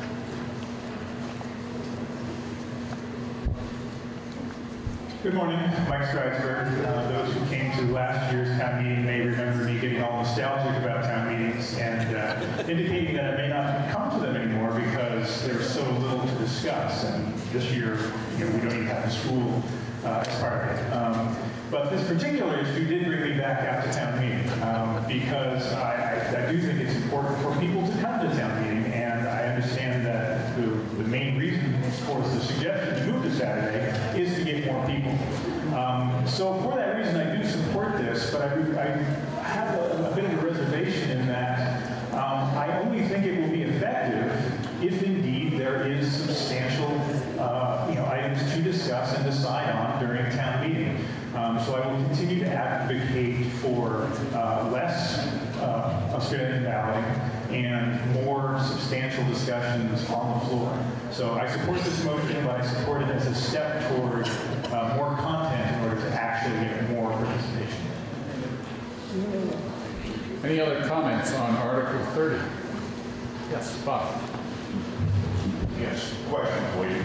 Good morning, Mike Stridesburg. Those who came to last year's town meeting may remember me getting all nostalgic about town meetings and indicating that I may not come to them anymore because there's so little to discuss. And this year, we don't even have the school as part of it. But this particular issue did bring me back out to town meeting because I do think it's important for people to come to town meeting, and I understand that the main reason for the suggestion to move to Saturday is to get more people. So for that reason, I do support this, but I have a bit of a reservation in that I only think it will be effective if indeed there is substantial items to discuss and decide on during town meeting. So I will continue to advocate for less Australian balloting and more substantial discussions on the floor. So I support this motion, but I support it as a step toward more content in order to actually get more participation. Any other comments on Article 30? Yes, Bob. Yes, question for you.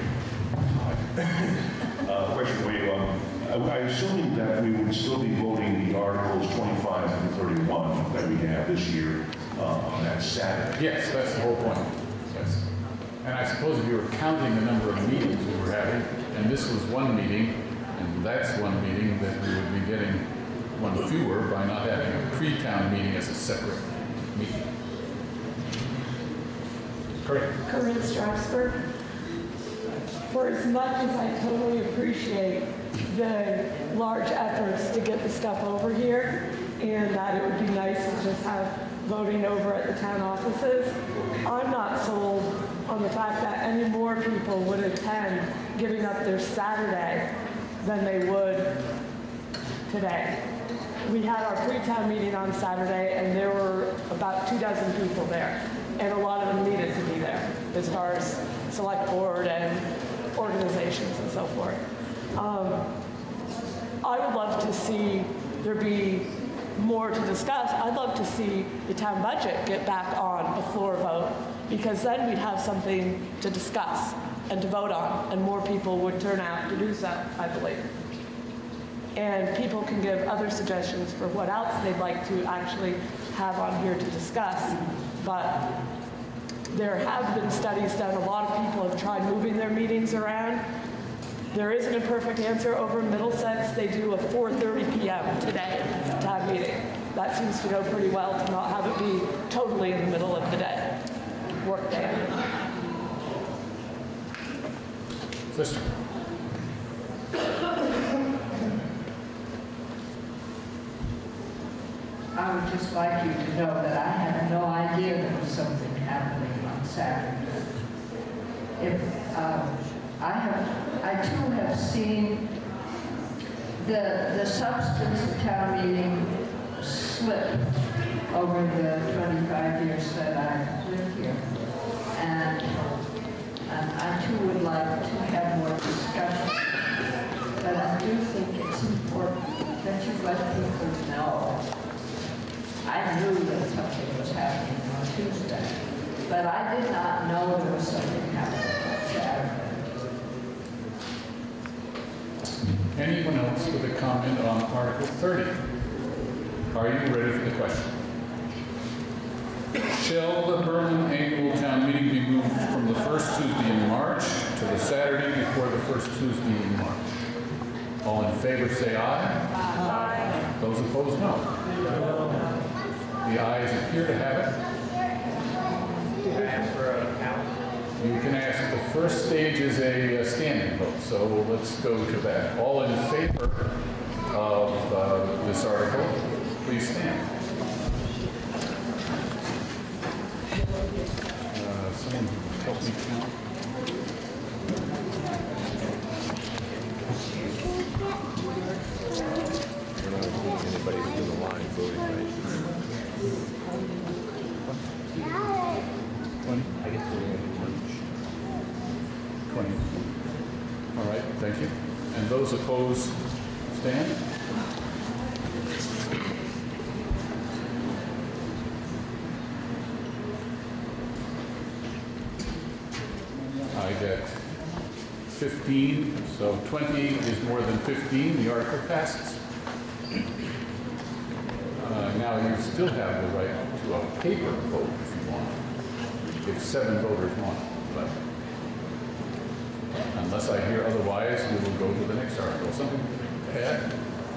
Question for you. I assume that we would still be voting the Articles 25 and 31 that we have this year on that Saturday. Yes, that's the whole point. Yes. And I suppose if you were counting the number of meetings we were having, and this was one meeting, and that's one meeting, that we would be getting one fewer by not having a pre-town meeting as a separate meeting. Correct. Corinne Strasberg. For as much as I totally appreciate the large efforts to get the stuff over here, and that it would be nice to just have voting over at the town offices, I'm not sold on the fact that any more people would attend giving up their Saturday than they would today. We had our pre-town meeting on Saturday, and there were about 24 people there, and a lot of them needed to be there as far as select board and organizations and so forth. I would love to see there be more to discuss. I'd love to see the town budget get back on a floor vote, because then we'd have something to discuss and to vote on, and more people would turn out to do so, I believe. And people can give other suggestions for what else they'd like to actually have on here to discuss. But there have been studies done. A lot of people have tried moving their meetings around. There isn't a perfect answer. Over in Middlesex, they do a 4:30 p.m. today town meeting. That seems to go pretty well to not have it be totally in the middle of the day, work day. Sister. I would just like you to know that I had no idea there was something happening on Saturday. I too have seen the substance of town meeting slip over the 25 years that I've lived here. And I too would like to have more discussion. But I do think it's important that you let people know. I knew that something was happening on Tuesday, but I did not know there was something happening on Saturday. Anyone else with a comment on Article 30? Are you ready for the question? Shall the Berlin Annual Town Meeting be moved from the first Tuesday in March to the Saturday before the first Tuesday in March? All in favor say aye. Aye. Those opposed, no. The ayes appear to have it. Can I ask for a count? You can ask. The first stage is a standing vote, so let's go to that. All in favor of this article, please stand. Someone help me count. Anybody voting rights. 20? 20. All right, thank you. And those opposed, stand. I get 15, so 20 is more than 15. The article passes. Now you still have the right to a paper vote if you want, if 7 voters want. But unless I hear otherwise, we will go to the next article. Something to add?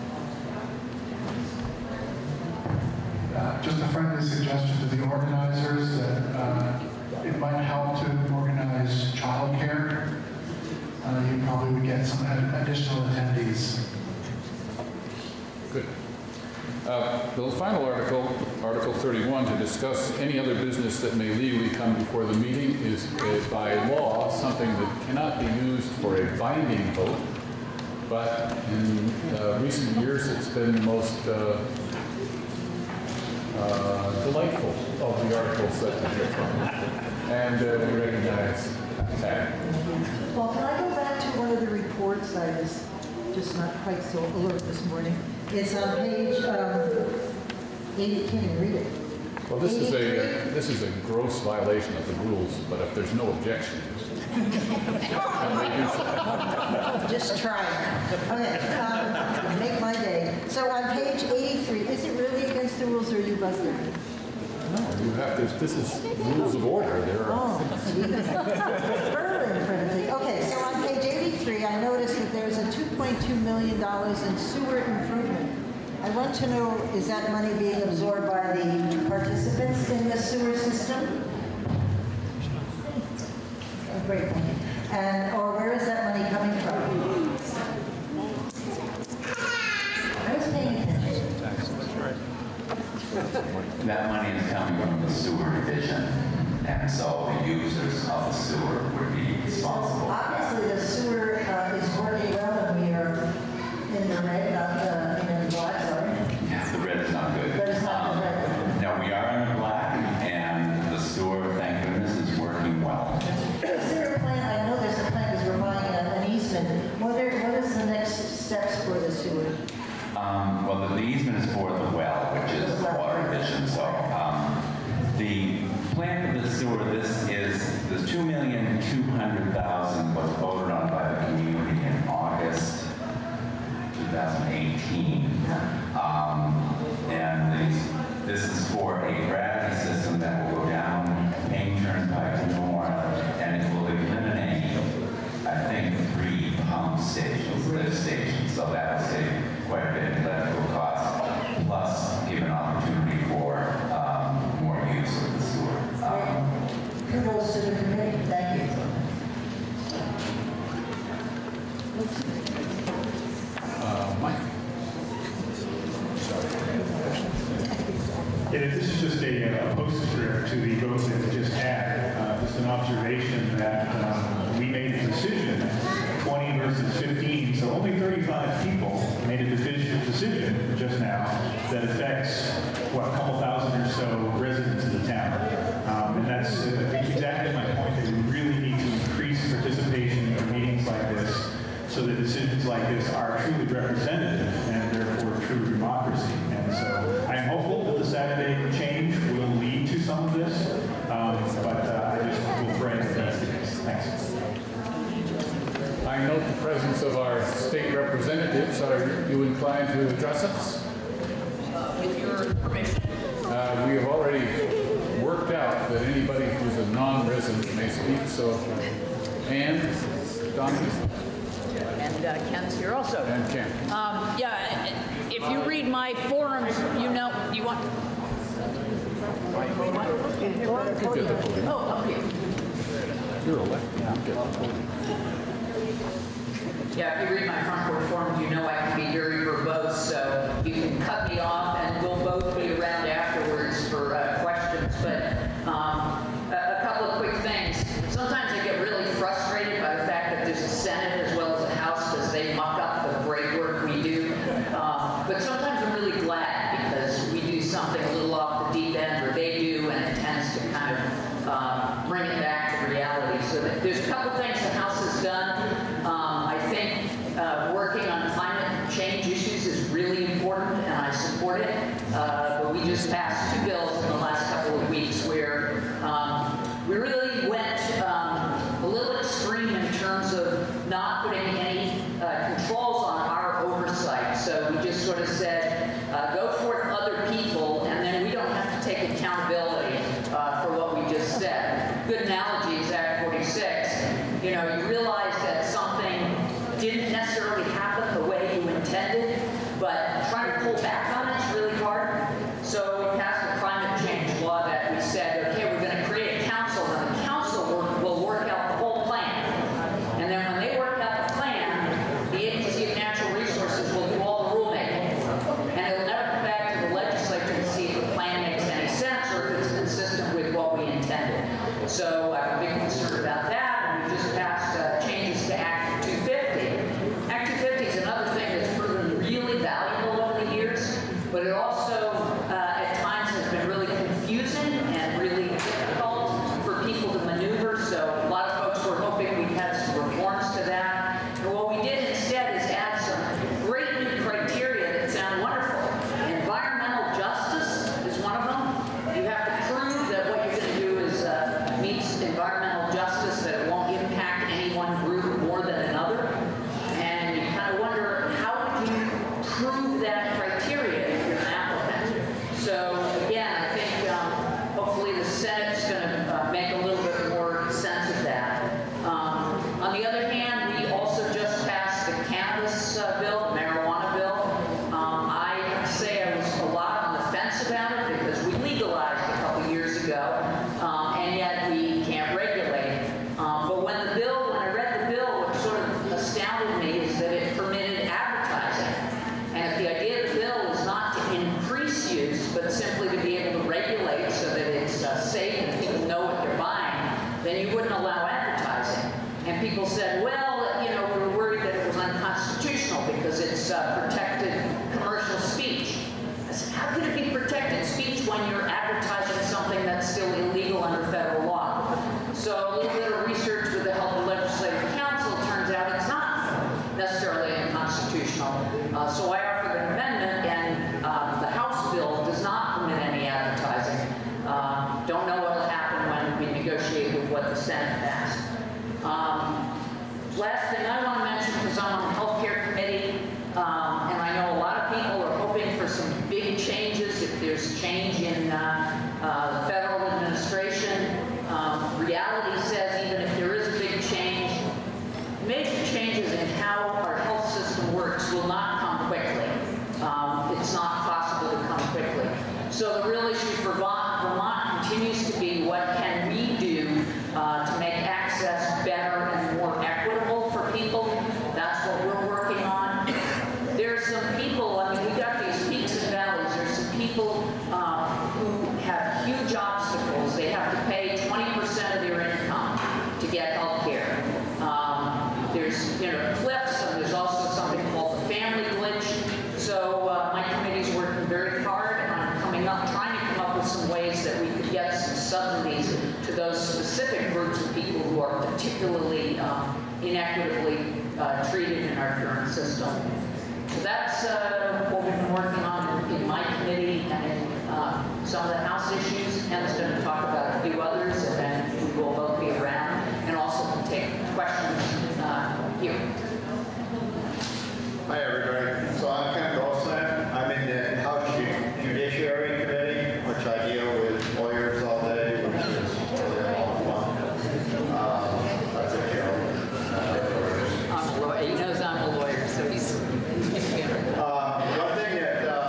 Just a friendly suggestion to the organizers that it might help to organize childcare. You probably would get some additional attendees. Good. The final article, Article 31, to discuss any other business that may legally come before the meeting is by law something that cannot be used for a binding vote, but in recent years it's been the most delightful of the articles that we hear from. And we recognize that. Well, can I go back to one of the reports? I was just not quite so alert this morning. It's on page 80. Can't even read it. Well, this is a gross violation of the rules, but if there's no objection, just try it. Okay, make my day. So on page 83, is it really against the rules, or are you buzzing? no, you have to. This is rules of order. There are. Oh, okay, so on page 83, I noticed that there's a $2.2 million in sewer improvement. I want to know, is that money being absorbed by the participants in the sewer system? Oh, great. Or where is that money coming from? I was paying attention. That money is coming from the sewer division, and so the users of the sewer would be responsible. Obviously, the sewer is working well, and we are in the red, not in the black, sorry. Yeah, the red is not good. Red is not good. No, we are in the black, and the sewer, thank goodness, is working well. Is there a plan? I know there's a plan because we're buying an easement. What is the next steps for the sewer? Well, the easement is for the well, which is the water division. So the plan for the sewer, this is the $2,200,000 was voted on by the community in August 2018. And this is for a gravity system that will go down Main Turnpike north, and it will eliminate, I think, 3 pump stations, lift stations. So that will save quite a bit in electrical costs, plus give an opportunity for more use of the sewer. Kudos to the committee. Thank you. Mike. Yeah, this is just a postscript to the vote that we just had. Just an observation that we made a decision, 20 versus 15, so only 35 people made a decision just now that affects, what, a couple thousand or so residents of the town. And that's exactly my point, that we really need to increase participation in meetings like this so that decisions like this are truly representative and therefore true democracy. And so I'm hopeful that the Saturday change will lead to some of this, but I just will pray that that's the case. Thanks. I note the presence of our state representatives. Are you inclined to address us? With your permission. We have already worked out that anybody who's a non-resident may speak, so Ann, Donnie? And Ken's here also. And Ken. Yeah, if you read my forums, you know, you want... You get the podium. Oh, up here. You're elected. You get the podium. Yeah, if you read my front porch forum, you know I can be very verbose, so you can cut me off and we'll both be around afterwards for questions. But a couple of quick things. Sometimes I get really frustrated by the fact that there's a Senate as well as a House because they muck up the great work we do. But sometimes I'm really glad because we just passed 2 bills in the last couple of weeks where we really went a little extreme in terms of not putting any controls on our oversight. So we just sort of said, go forth other people, and then we don't have to take accountability for what we just said. Good analogy is Act 46. You know, you realize that something didn't necessarily happen the way you intended, but trying to pull back on it is really hard. So we passed a climate change law that we said, okay, we're going to create a council, and the council will work out the whole plan. And then when they work out the plan, the Agency of Natural Resources will do all the rulemaking. And it'll never come back to the legislature to see if the plan makes any sense or if it's consistent with what we intended. So I have a big concern about that, and we just passed changes to Act 250. Act 250 is another thing that's proven really valuable over the years, but it also at times has been really confusing and really difficult for people to maneuver. So a lot of folks were hoping we'd had some reforms to that. And what we did instead is add some great new criteria that sound wonderful. Environmental justice is one of them. You have to prove that what you're going to do is meets environmental justice, that it won't impact any one group more than another. And you kind of wonder, how would you prove that criteria if you're an applicant? So again, I think hopefully the Senate's going to make a little bit more sense of that. On the other hand, we also just passed the cannabis bill, the marijuana bill. I have to say I was a lot on the fence about it because we legalized a couple years ago, and yet we can't regulate. But when I read the bill, what sort of astounded me is that it permitted advertising. And if the idea of the bill is not to increase use, but simply to be able to regulate so that it's safe and people know what they're buying, then you wouldn't allow advertising. And people said, well, you know, we were worried that it was unconstitutional because it's protected commercial speech. I said, how can it be protected speech when you're advertising something that's still illegal under federal law? So a little bit of research with the help of Legislative Council turns out it's not necessarily unconstitutional. So I offered an amendment, and the House bill does not permit any advertising. Don't know what will happen when we negotiate with what the Senate passed. Last thing I want to mention, because I'm on the Healthcare Committee, and I know a lot of people are hoping for some big changes if there's change in the federal administration. Reality says even if there is a big change, major changes in how our health system works will not come quickly. It's not possible to come quickly. So the real issue for Vermont continues to be what can we do to make access better and more equitable for people. That's what we're working on. There are some people, I mean, we got these peaks and valleys. There's some people who have huge obstacles. They have to pay 20% of their income to get health care. There's, you know, cliffs, and there's also something called the family glitch. So my committee's working very hard on trying to come up with some ways that we could get some subsidies to those specific groups of people who are particularly inequitably treated in our current system. So that's what we've been working on in my committee and in some of the House issues. Ken's going to talk about a few others, and then we will both be around and also take questions here. Hi, everybody. So I'm Ken Goldsmith. I'm in the House Judiciary Committee, which I deal with lawyers all day, which is really a lot of fun. That's a joke. He knows I'm a lawyer, so he's one thing that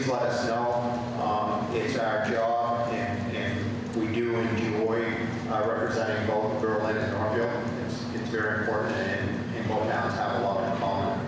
let us know. It's our job, and we do enjoy representing both Berlin and Northfield. It's very important, and both towns have a lot in common.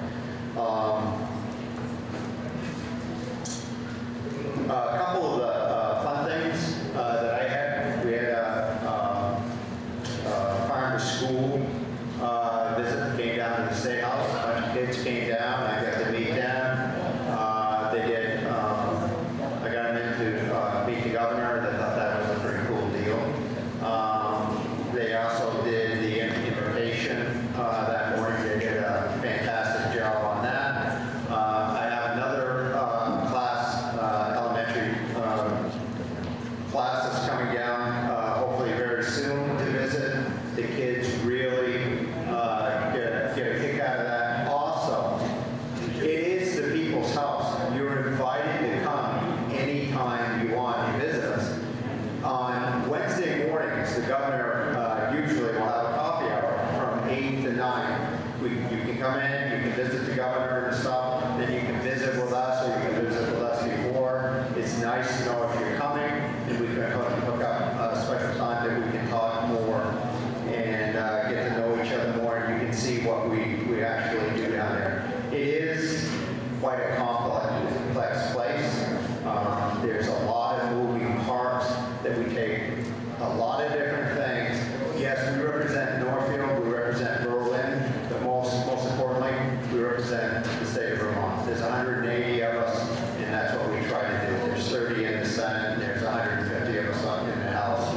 A couple of the fun things that I had. We had a farm to school visit that came down to the State House. A bunch of kids came down. I got to meet them. They did. I got them in to meet the governor. They thought that was a pretty cool deal. They also did the invitation that morning. They did a fantastic job on that. I have another class, elementary class that's coming down hopefully very soon to visit. The kids really get a kick out of that. Also, it is the people's house. You're invited to come anytime you want and visit us. On Wednesday mornings, the governor usually will have a coffee hour from 8 to 9. You can come in, you can visit the governor and stuff, then you can visit with us, or you can visit with us before. It's nice to know if you're coming, and we can hook up a special time that we can talk more and get to know each other more, and you can see what we actually do down there. It is quite a complex place. There's a lot of moving parts that we take a lot of different things. Yes, we represent Northfield, we represent Berlin, but most importantly, we represent the state of Vermont. There's 180 of us, and that's what we try to do. There's 30 in the Senate, and there's 150 of us in the House.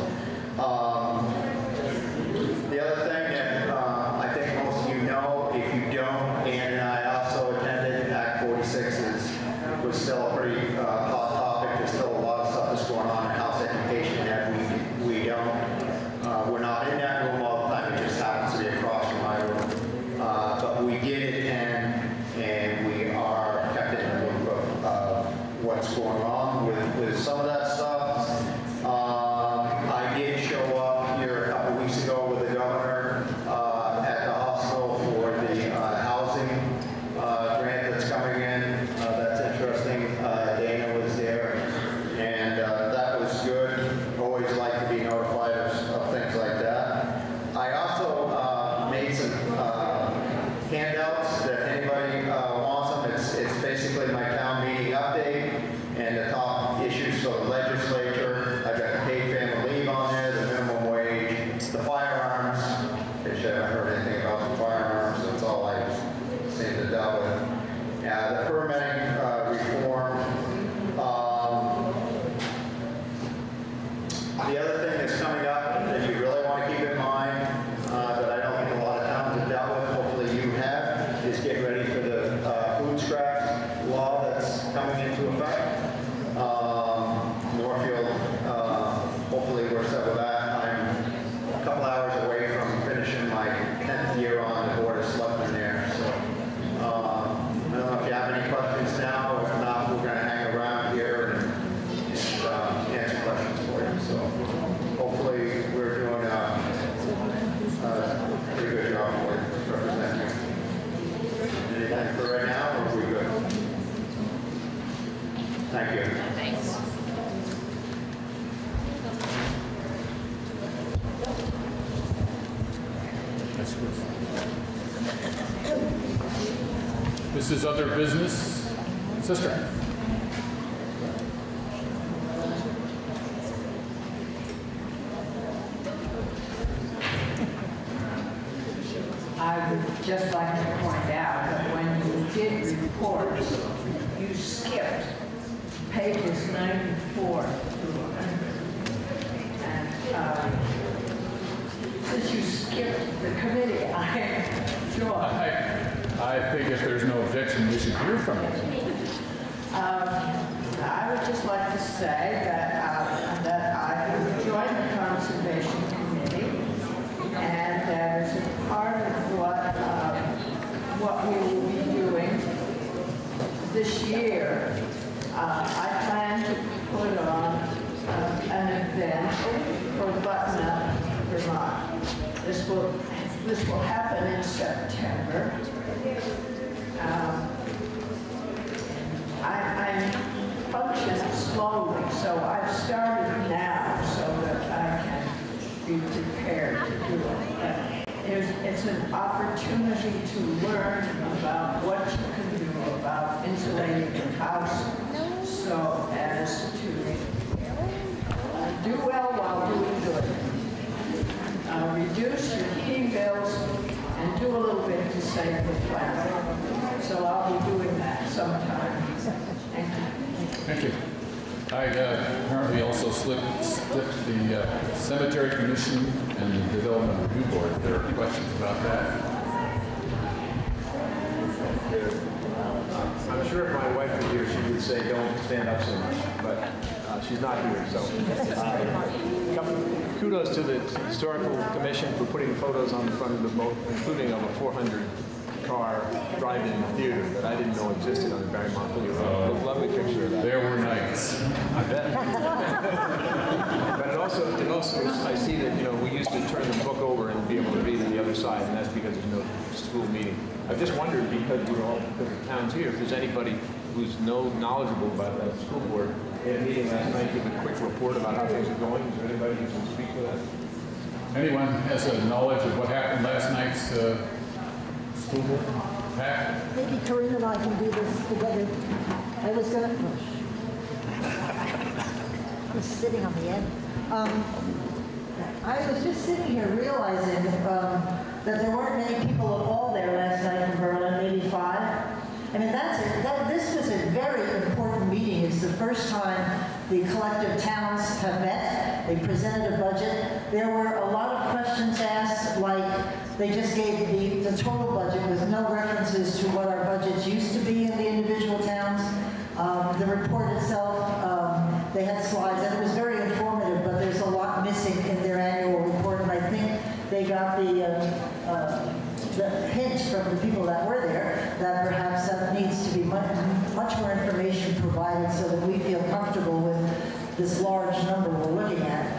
The other thing that I think most of you know, if you don't, Ann and I also attended Act 46 was still a pretty hot topic. There's still a lot of stuff that's going on in house education that we don't, we're not in that room all the time. It just happens to be across from my room. But we did attend, and we are kept in the loop of what's going on with some of that stuff. I did show up here a couple weeks ago with the governor at the hospital for the housing grant that's coming in. That's interesting. Dana was there, and that was good. Always like to be notified of things like that. I also made some handouts that anybody wants them. It's basically my town meeting update and the top issues for the legislature. I've got the paid family leave on there, the minimum wage, the firearms, which I haven't heard anything about the firearms. That's all I've seen to deal with. Yeah, the permitting reform. The other thing that's coming up that you really want to keep in mind that I don't think a lot of towns have dealt with, hopefully you have, is get ready for the food scraps law that's coming into effect. Northfield, hopefully we're set with that. I'm a couple hours away from finishing my 10th year on the Board of Selectmen there. So I don't know if you have any questions now. If not, we're going to hang around here and answer questions for you. So hopefully we're doing a pretty good job for you, representing you. Anything for right now, or are we good? Thank you. Thanks. That's good. This is other business. Sister. I would just like to point out that when you did reports, you skipped pages 94 to 100. And since you skipped the committee, I think if there's no objection, we should hear from you. I would just like to say that I joined the Conservation Committee, and that as a part of what we will be doing this year, I plan to put on an event for Button Up Vermont. This will happen in September. I'm slowly. So I've started now so that I can be prepared to do it. It's an opportunity to learn about what you can do about insulating your house so as to do well while doing good. Reduce your heating bills and do a little bit to save the planet. So I'll be doing that sometime. Thank you. Thank you. I apparently also split the Cemetery Commission and the Development Review Board. If there are questions about that. I'm sure if my wife were here, she would say, don't stand up so much, but she's not here, so. Kudos to the Historical Commission for putting photos on the front of the boat, including of a 400-car drive-in theater that I didn't know existed on the Barry Montpelier Road. A lovely picture of that. There were nights. I bet. But it also, I see that, we used to turn the book over and be able to read on the other side, and that's because there's no school meeting. I just wondered, because the town's here, if there's anybody who's knowledgeable about that school board. They had a meeting last night, give a quick report about how things are going. Is there anybody who can speak to that? Anyone has a knowledge of what happened last night's school board? Pat? Maybe Corinne and I can do this together. I was going to... I was sitting on the end. I was just sitting here realizing that there weren't many people at all there last night in Berlin, maybe 5. I mean, this was a very important meeting. It's the first time the collective towns have met. They presented a budget. There were a lot of questions asked, like they just gave the total budget with no references to what our budgets used to be in the individual towns. The report itself, they had slides, and it was very informative, but there's a lot missing in their annual report, and I think they got the hint from the people that were there that perhaps that needs to be much more information provided so that we feel comfortable with this large number we're looking at.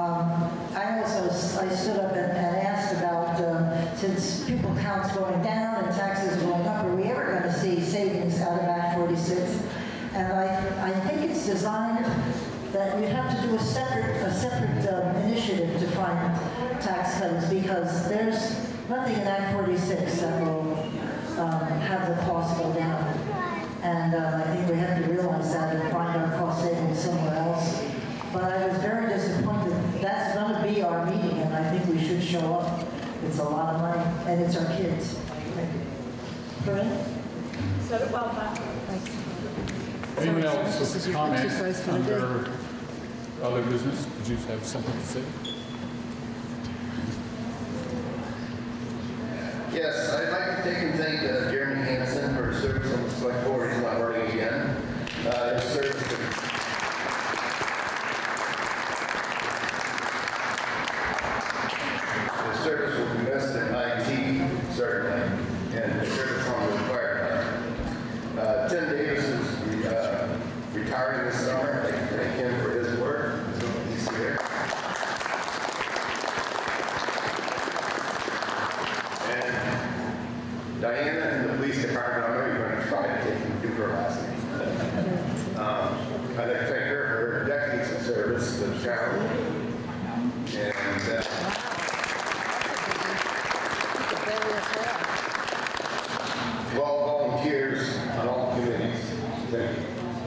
I stood up and asked about, since people count's going down and taxes going up, are we ever going to see savings out of Act 46? And I think it's designed that you have to do a separate initiative to find tax cuts, because there's nothing in Act 46 that will have the cost go down. And I think we have to realize that and find our cost savings somewhere else. But I was very disappointed. That's going to be our meeting, and I think we should show up. It's a lot of money, and it's our kids. Thank you. Corinne? Said it well, Pat. Anyone else with a comment under other business? Did you have something to say? Yes, I'd like to take and thank Jeremy Hansen for his service on the select board. He's not running again. His service will be best in IT, certainly, and his service on the fire department. Tim Davis is retiring this summer. I'd like to thank him for his work. He's here. And Diana and the police department, I know you're going to try to take and do her last name. I'd like to thank her for her decades of service to the town. And all volunteers on all committees. Thank you.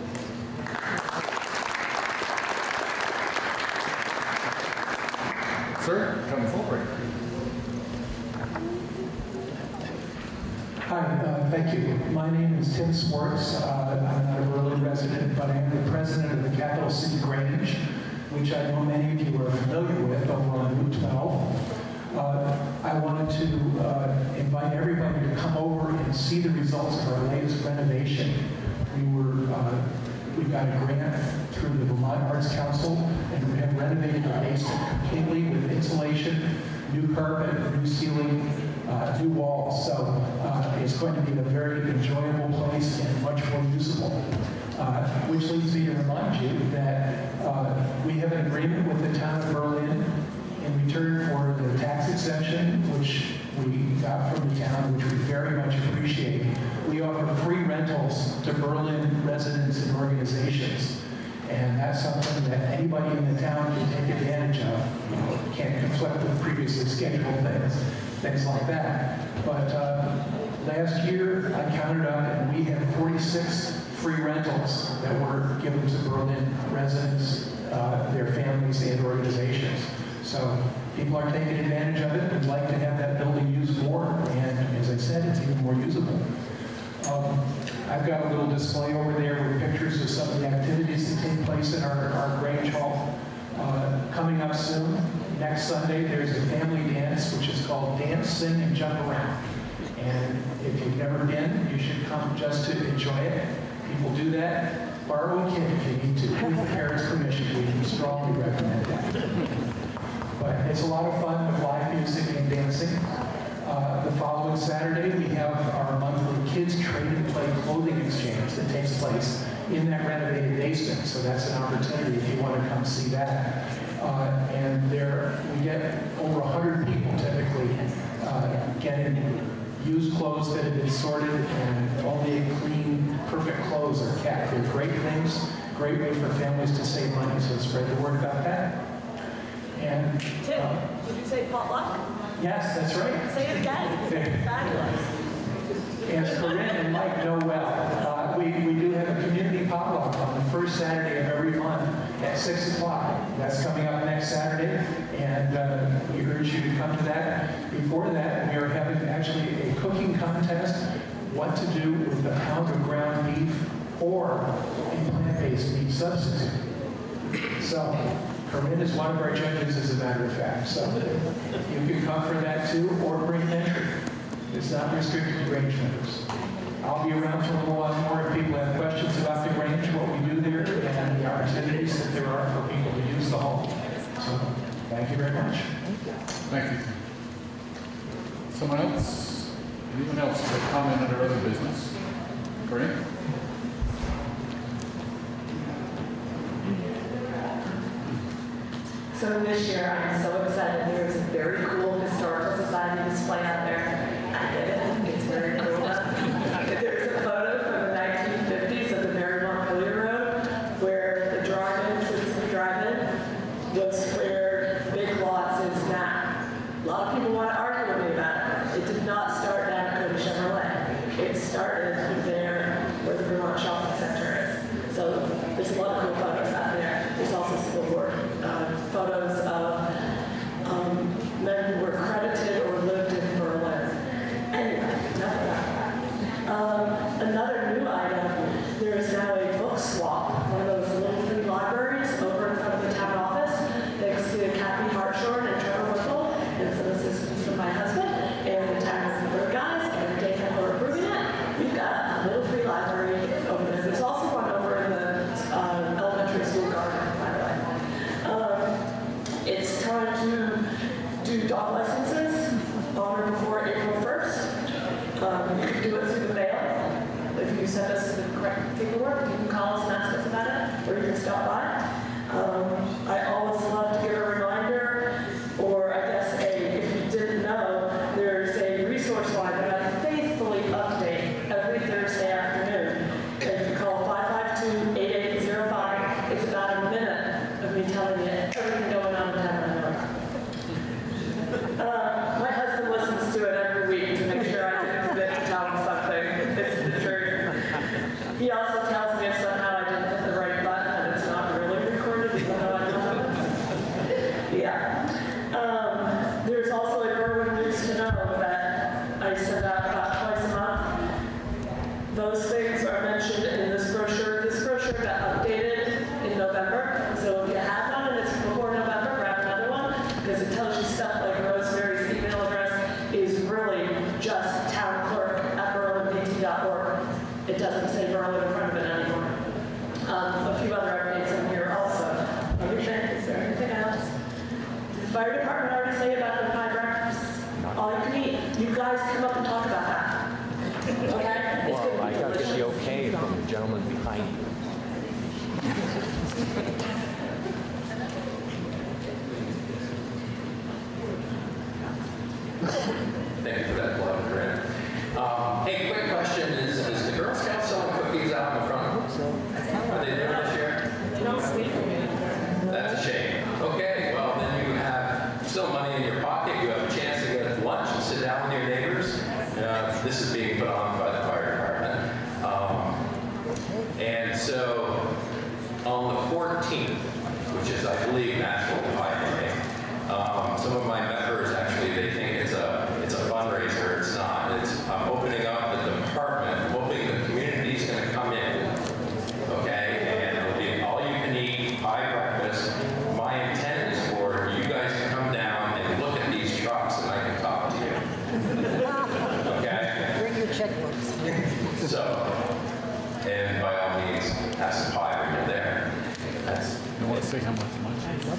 Sir, come forward. Hi, thank you. My name is Tim Swartz. I'm not a Berlin resident, but I am the president of the Capital City Grange, which I know many of you are familiar with over on Route 12. I wanted to invite everybody to come over and see the results of our latest renovation. We got a grant through the Vermont Arts Council, and we have renovated our basement completely with insulation, new carpet, new ceiling, new walls. So it's going to be a very enjoyable place and much more usable. Which leads me to remind you that we have an agreement with the town of Berlin in return for the tax exemption, which we got from the town, which we very much appreciate. We offer free rentals to Berlin residents and organizations. And that's something that anybody in the town can take advantage of. You know, it can't conflict with previously scheduled things like that. But last year, I counted up, and we had 46 free rentals that were given to Berlin residents, their families, and organizations. So people are taking advantage of it. We'd like to have that building used more, and as I said, it's even more usable. I've got a little display over there with pictures of some of the activities that take place in our Grange Hall. Coming up soon, next Sunday, there's a family dance, which is called Dance, Sing, and Jump Around. And if you've never been, you should come just to enjoy it. People do that. Borrow a kid if you need to, with the parents' permission. We strongly recommend that. But it's a lot of fun with live music and dancing. The following Saturday, we have our monthly Kids Trade and Play clothing exchange that takes place in that renovated basement. So that's an opportunity if you want to come see that. And there, we get over 100 people typically getting used clothes that have been sorted, and only clean, perfect clothes are kept. They're great things, great way for families to save money, so spread the word about that. And Tim, did you say potluck? yes, that's right. Say it again. Fabulous. And Corinne and Mike know well. We do have a community potluck on the first Saturday of every month at 6 o'clock. That's coming up next Saturday, and we urge you to come to that. Before that, we are having actually a cooking contest, what to do with a pound of ground beef or a plant-based meat substitute. So, Corinne is one of our judges, as a matter of fact. So, you can come for that too, or bring an entry. It's not restricted to Grange members. I'll be around for a little while more if people have questions about the Grange, what we do there, and the opportunities that there are for people to use the hall. So, thank you very much. Thank you. Someone else? Anyone else have comment under other business? Corinne? So this year, I'm so excited. There's a very cool historical society display out there. I get it. It's very cool. There's a photo from the 1950s of the Marymount Hillier Road, where the drive-in, Citizen Drive-In, was where Big Lots is now. A lot of people want to argue with me about it. It did not start down at Cody Chevrolet. It started there where the Vermont Shopping Center is. So there's a lot of cool photos out there. There's also Civil War photos of men who were credited or lived in Berlin. Anyway, enough of that. Another new item, there is now a book swap, one of those little free libraries over in front of the town office, thanks to Kathy Hartshorn and Trevor Whipple, and some assistance from my husband, and the town board guys, and Dave for approving it. We've got a little free library over there. There's also one over in the elementary school garden, by the way. It's time to do dog licenses on or before April 1st. You can do it through the mail. If you send us the correct paperwork, you can call us and ask us about it, or you can stop by. I always love to give a reminder, or I guess if you didn't know, there's a resource line that I faithfully update every Thursday afternoon. And if you call 552-8805, it's about a minute of me telling you everything going on in town. My husband listens to it every week to make sure I didn't forget to tell him something. It's the truth. He also tells me if somehow I didn't hit the right button and it's not really recorded, even though I know it. Yeah. There's also a Berwyn News to Know that I send out about twice a month. Those things are mentioned in this brochure. This brochure got updated in November, so if you have one and it's before November, grab another one, because it tells you stuff like Rosemary's email address is really just townclerk@berlinpt.org. It doesn't say Berlin in front of it anymore. A few other updates in here also. Let me check, is there anything else? Did the fire department already say about the pie breakfast? All you can eat. You guys come up and talk about that. Okay? Well, I got to get the okay from the gentleman behind you. Thank you for that plug, Corinne. Hey, quick question: is the Girl Scouts selling cookies out in the front? Are they there this year? They don't So on the 14th, which is, I believe, National Pie Day, some of my members actually, they think it's a fundraiser. It's not. I'm opening up the department, hoping the community's going to come in, okay? And it'll be all-you-can-eat pie breakfast. My intent is for you guys to come down and look at these trucks, and I can talk to you. Okay? Bring your checkbooks. So, and by all means, have some pie when you're there. That's. You want to say how much money?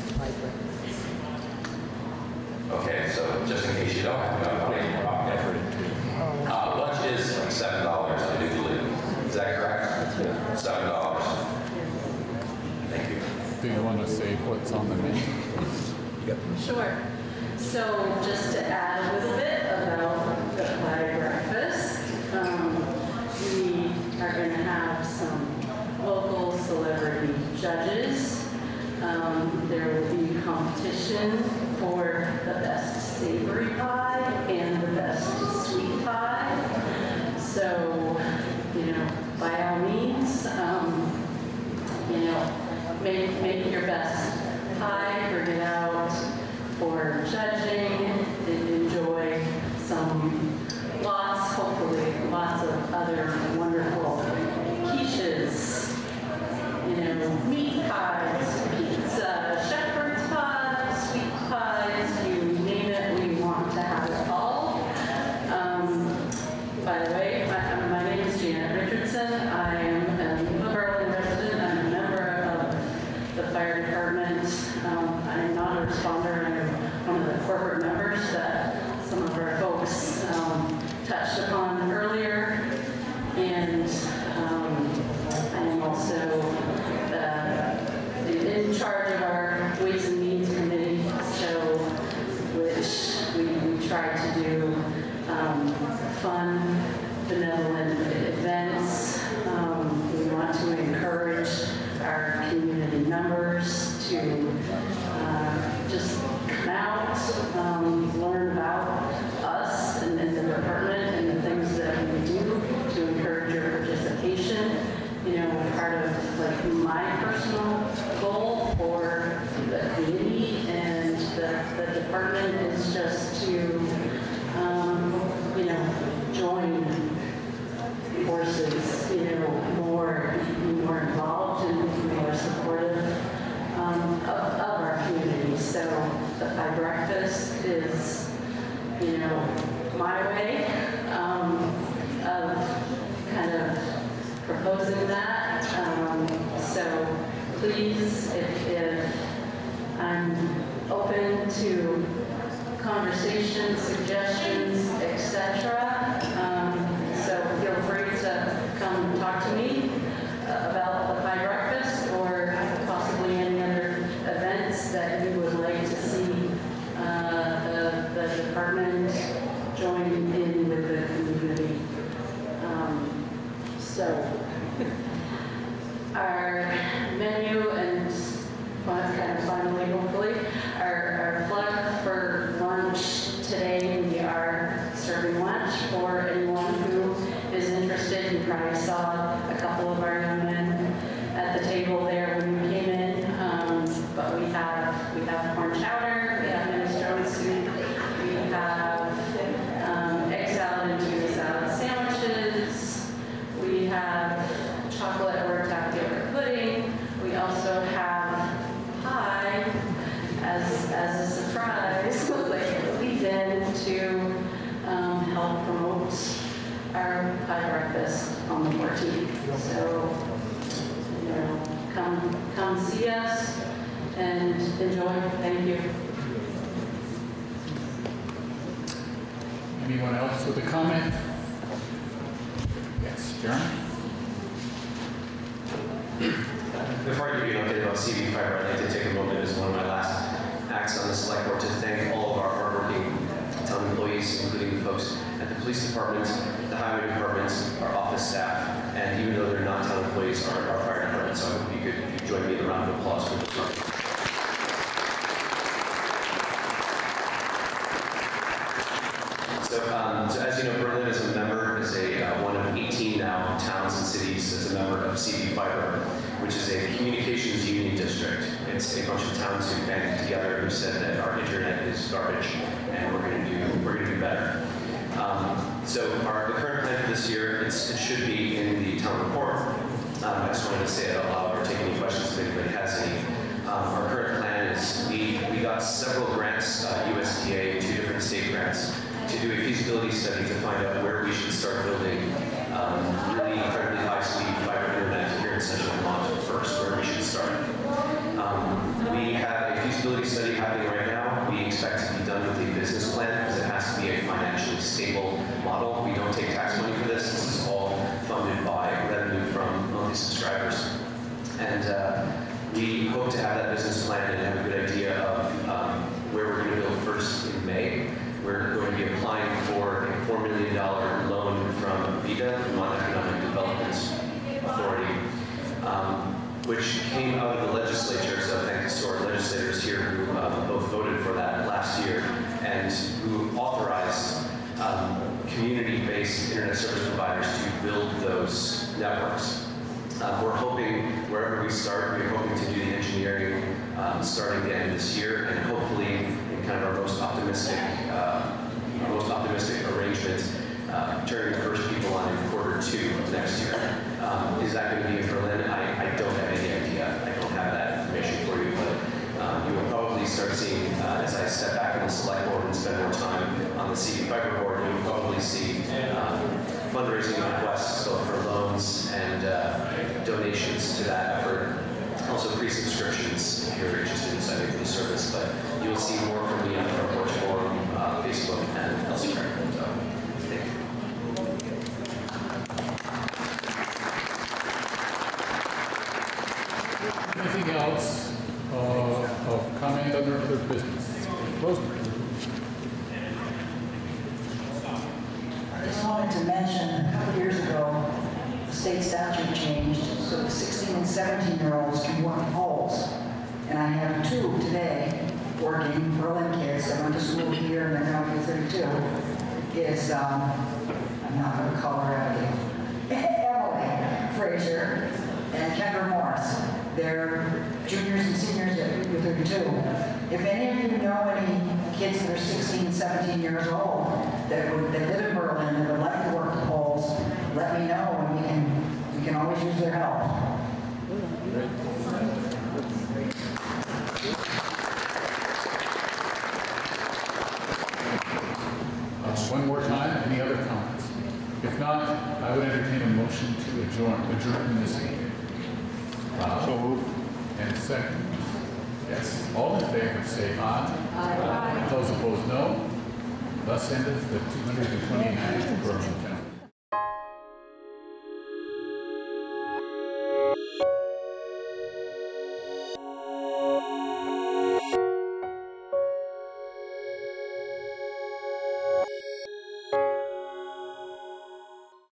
Okay, so just in case you don't have enough money in your pocket. Lunch is like $7, I do believe. Is that correct? $7. Thank you. Do you want to say what's on the menu? Sure. So just to add a little bit about the pie breakfast, we are going to have some local celebrity judges. There will be competition for the best savory pie and the best sweet pie. So, by all means, make your best pie, bring it out for judging, and enjoy hopefully lots of other wonderful quiches, meat pies, pizza, shepherd's pies, sweet pies, you name it, we want to have it all. By the way, my name is Janet Richardson. I am a Berlin resident. I'm a member of the fire department. I'm not a responder. I'm one of the corporate members that some of our folks touched upon earlier. And I am also in charge of our Ways and Means Committee, which we try to do fun, benevolent events. We want to encourage our community members to just come out, learn about us and the department and the things that we do to encourage your participation. Part of my personal goal for the community and the department is just to join forces, be more involved and more supportive of our community. So the pie breakfast is, my way of kind of proposing that. So please, if I'm open to conversations, suggestions, etc. So feel free to come talk to me about the pie breakfast or possibly any other events that you would like to see the department join in with the community. Our menu and kind of finally, hopefully, our plug for lunch today, we are serving lunch for anyone who is interested. You probably saw a couple of our young men at the table there when we came in, but we have corn chowder, we have minestrone soup, we have egg salad and tuna salad sandwiches, we have chocolate or tapioca pudding. We also have pie as a surprise, like lead-in to help promote our pie breakfast on the 14th. So, come see us and enjoy. Thank you. Anyone else with a comment? Yes, Jeremy? Before I give you an update about CV Fiber, I'd like to take a moment as one of my last acts on the select board to thank all of our hardworking town employees, including the folks at the police department, the highway departments, our office staff, and even though they're not town employees, our fire department. So I hope you could join me in a round of applause for this work. So as you know, Berlin is one of 18 now towns and cities that's a member of CB Fiber, which is a communications union district. It's a bunch of towns who banded together who said that our internet is garbage and we're going to do better. So the current plan for this year, it should be in the town report. I just wanted to say it out loud or take any questions if anybody has any. Our current plan is we got several grants, USDA, 2 different state grants, to do a feasibility study to find out where we should start building really incredibly high-speed fiber internet here in Central Vermont first, where we should start. We have a feasibility study happening right now. We expect to be done with a business plan because it has to be a financially stable model. We don't take tax money for this. This is all funded by revenue from monthly subscribers. And we hope to have that business plan and have a good idea of where we're going to build first in May. We're going to be applying for a $4 million loan from VITA, Vermont Economic Development Authority, which came out of the legislature, so thanks to our legislators here who both voted for that last year and who authorized community-based internet service providers to build those networks. We're hoping, wherever we start, we're hoping to do the engineering starting the end of this year, and hopefully in kind of our most optimistic arrangement, turning the first people on in Q2 of next year. Is that going to be in Berlin? I don't have any idea. I don't have that information for you, but you will probably start seeing, as I step back in the select board and spend more time on the CB Fiber board, you will probably see fundraising requests both for loans and donations to that effort. Also pre-subscriptions if you're interested in signing for the service, but you'll see more from me on the Front Porch Forum, Facebook, and elsewhere. So, thank you. Anything else of comment under other business? Rosemary. I just wanted to mention, a couple years ago, the state statute changed so that 16 and 17-year-olds can work poles. And I have 2 today working, Berlin kids that went to school here and they're now 32, is, I'm not going to call her out again, Emily Fraser and Kendra Morris. They're juniors and seniors at 32. If any of you know any kids that are 16 and 17 years old that live in Berlin that would like to work the poles, let me know and we can always use their help. One more time, any other comments? If not, I would entertain a motion to adjourn this meeting. So moved. And second. Yes. All in favor, say aye. Aye. Those opposed, no. Thus endeth the 229th Berlin.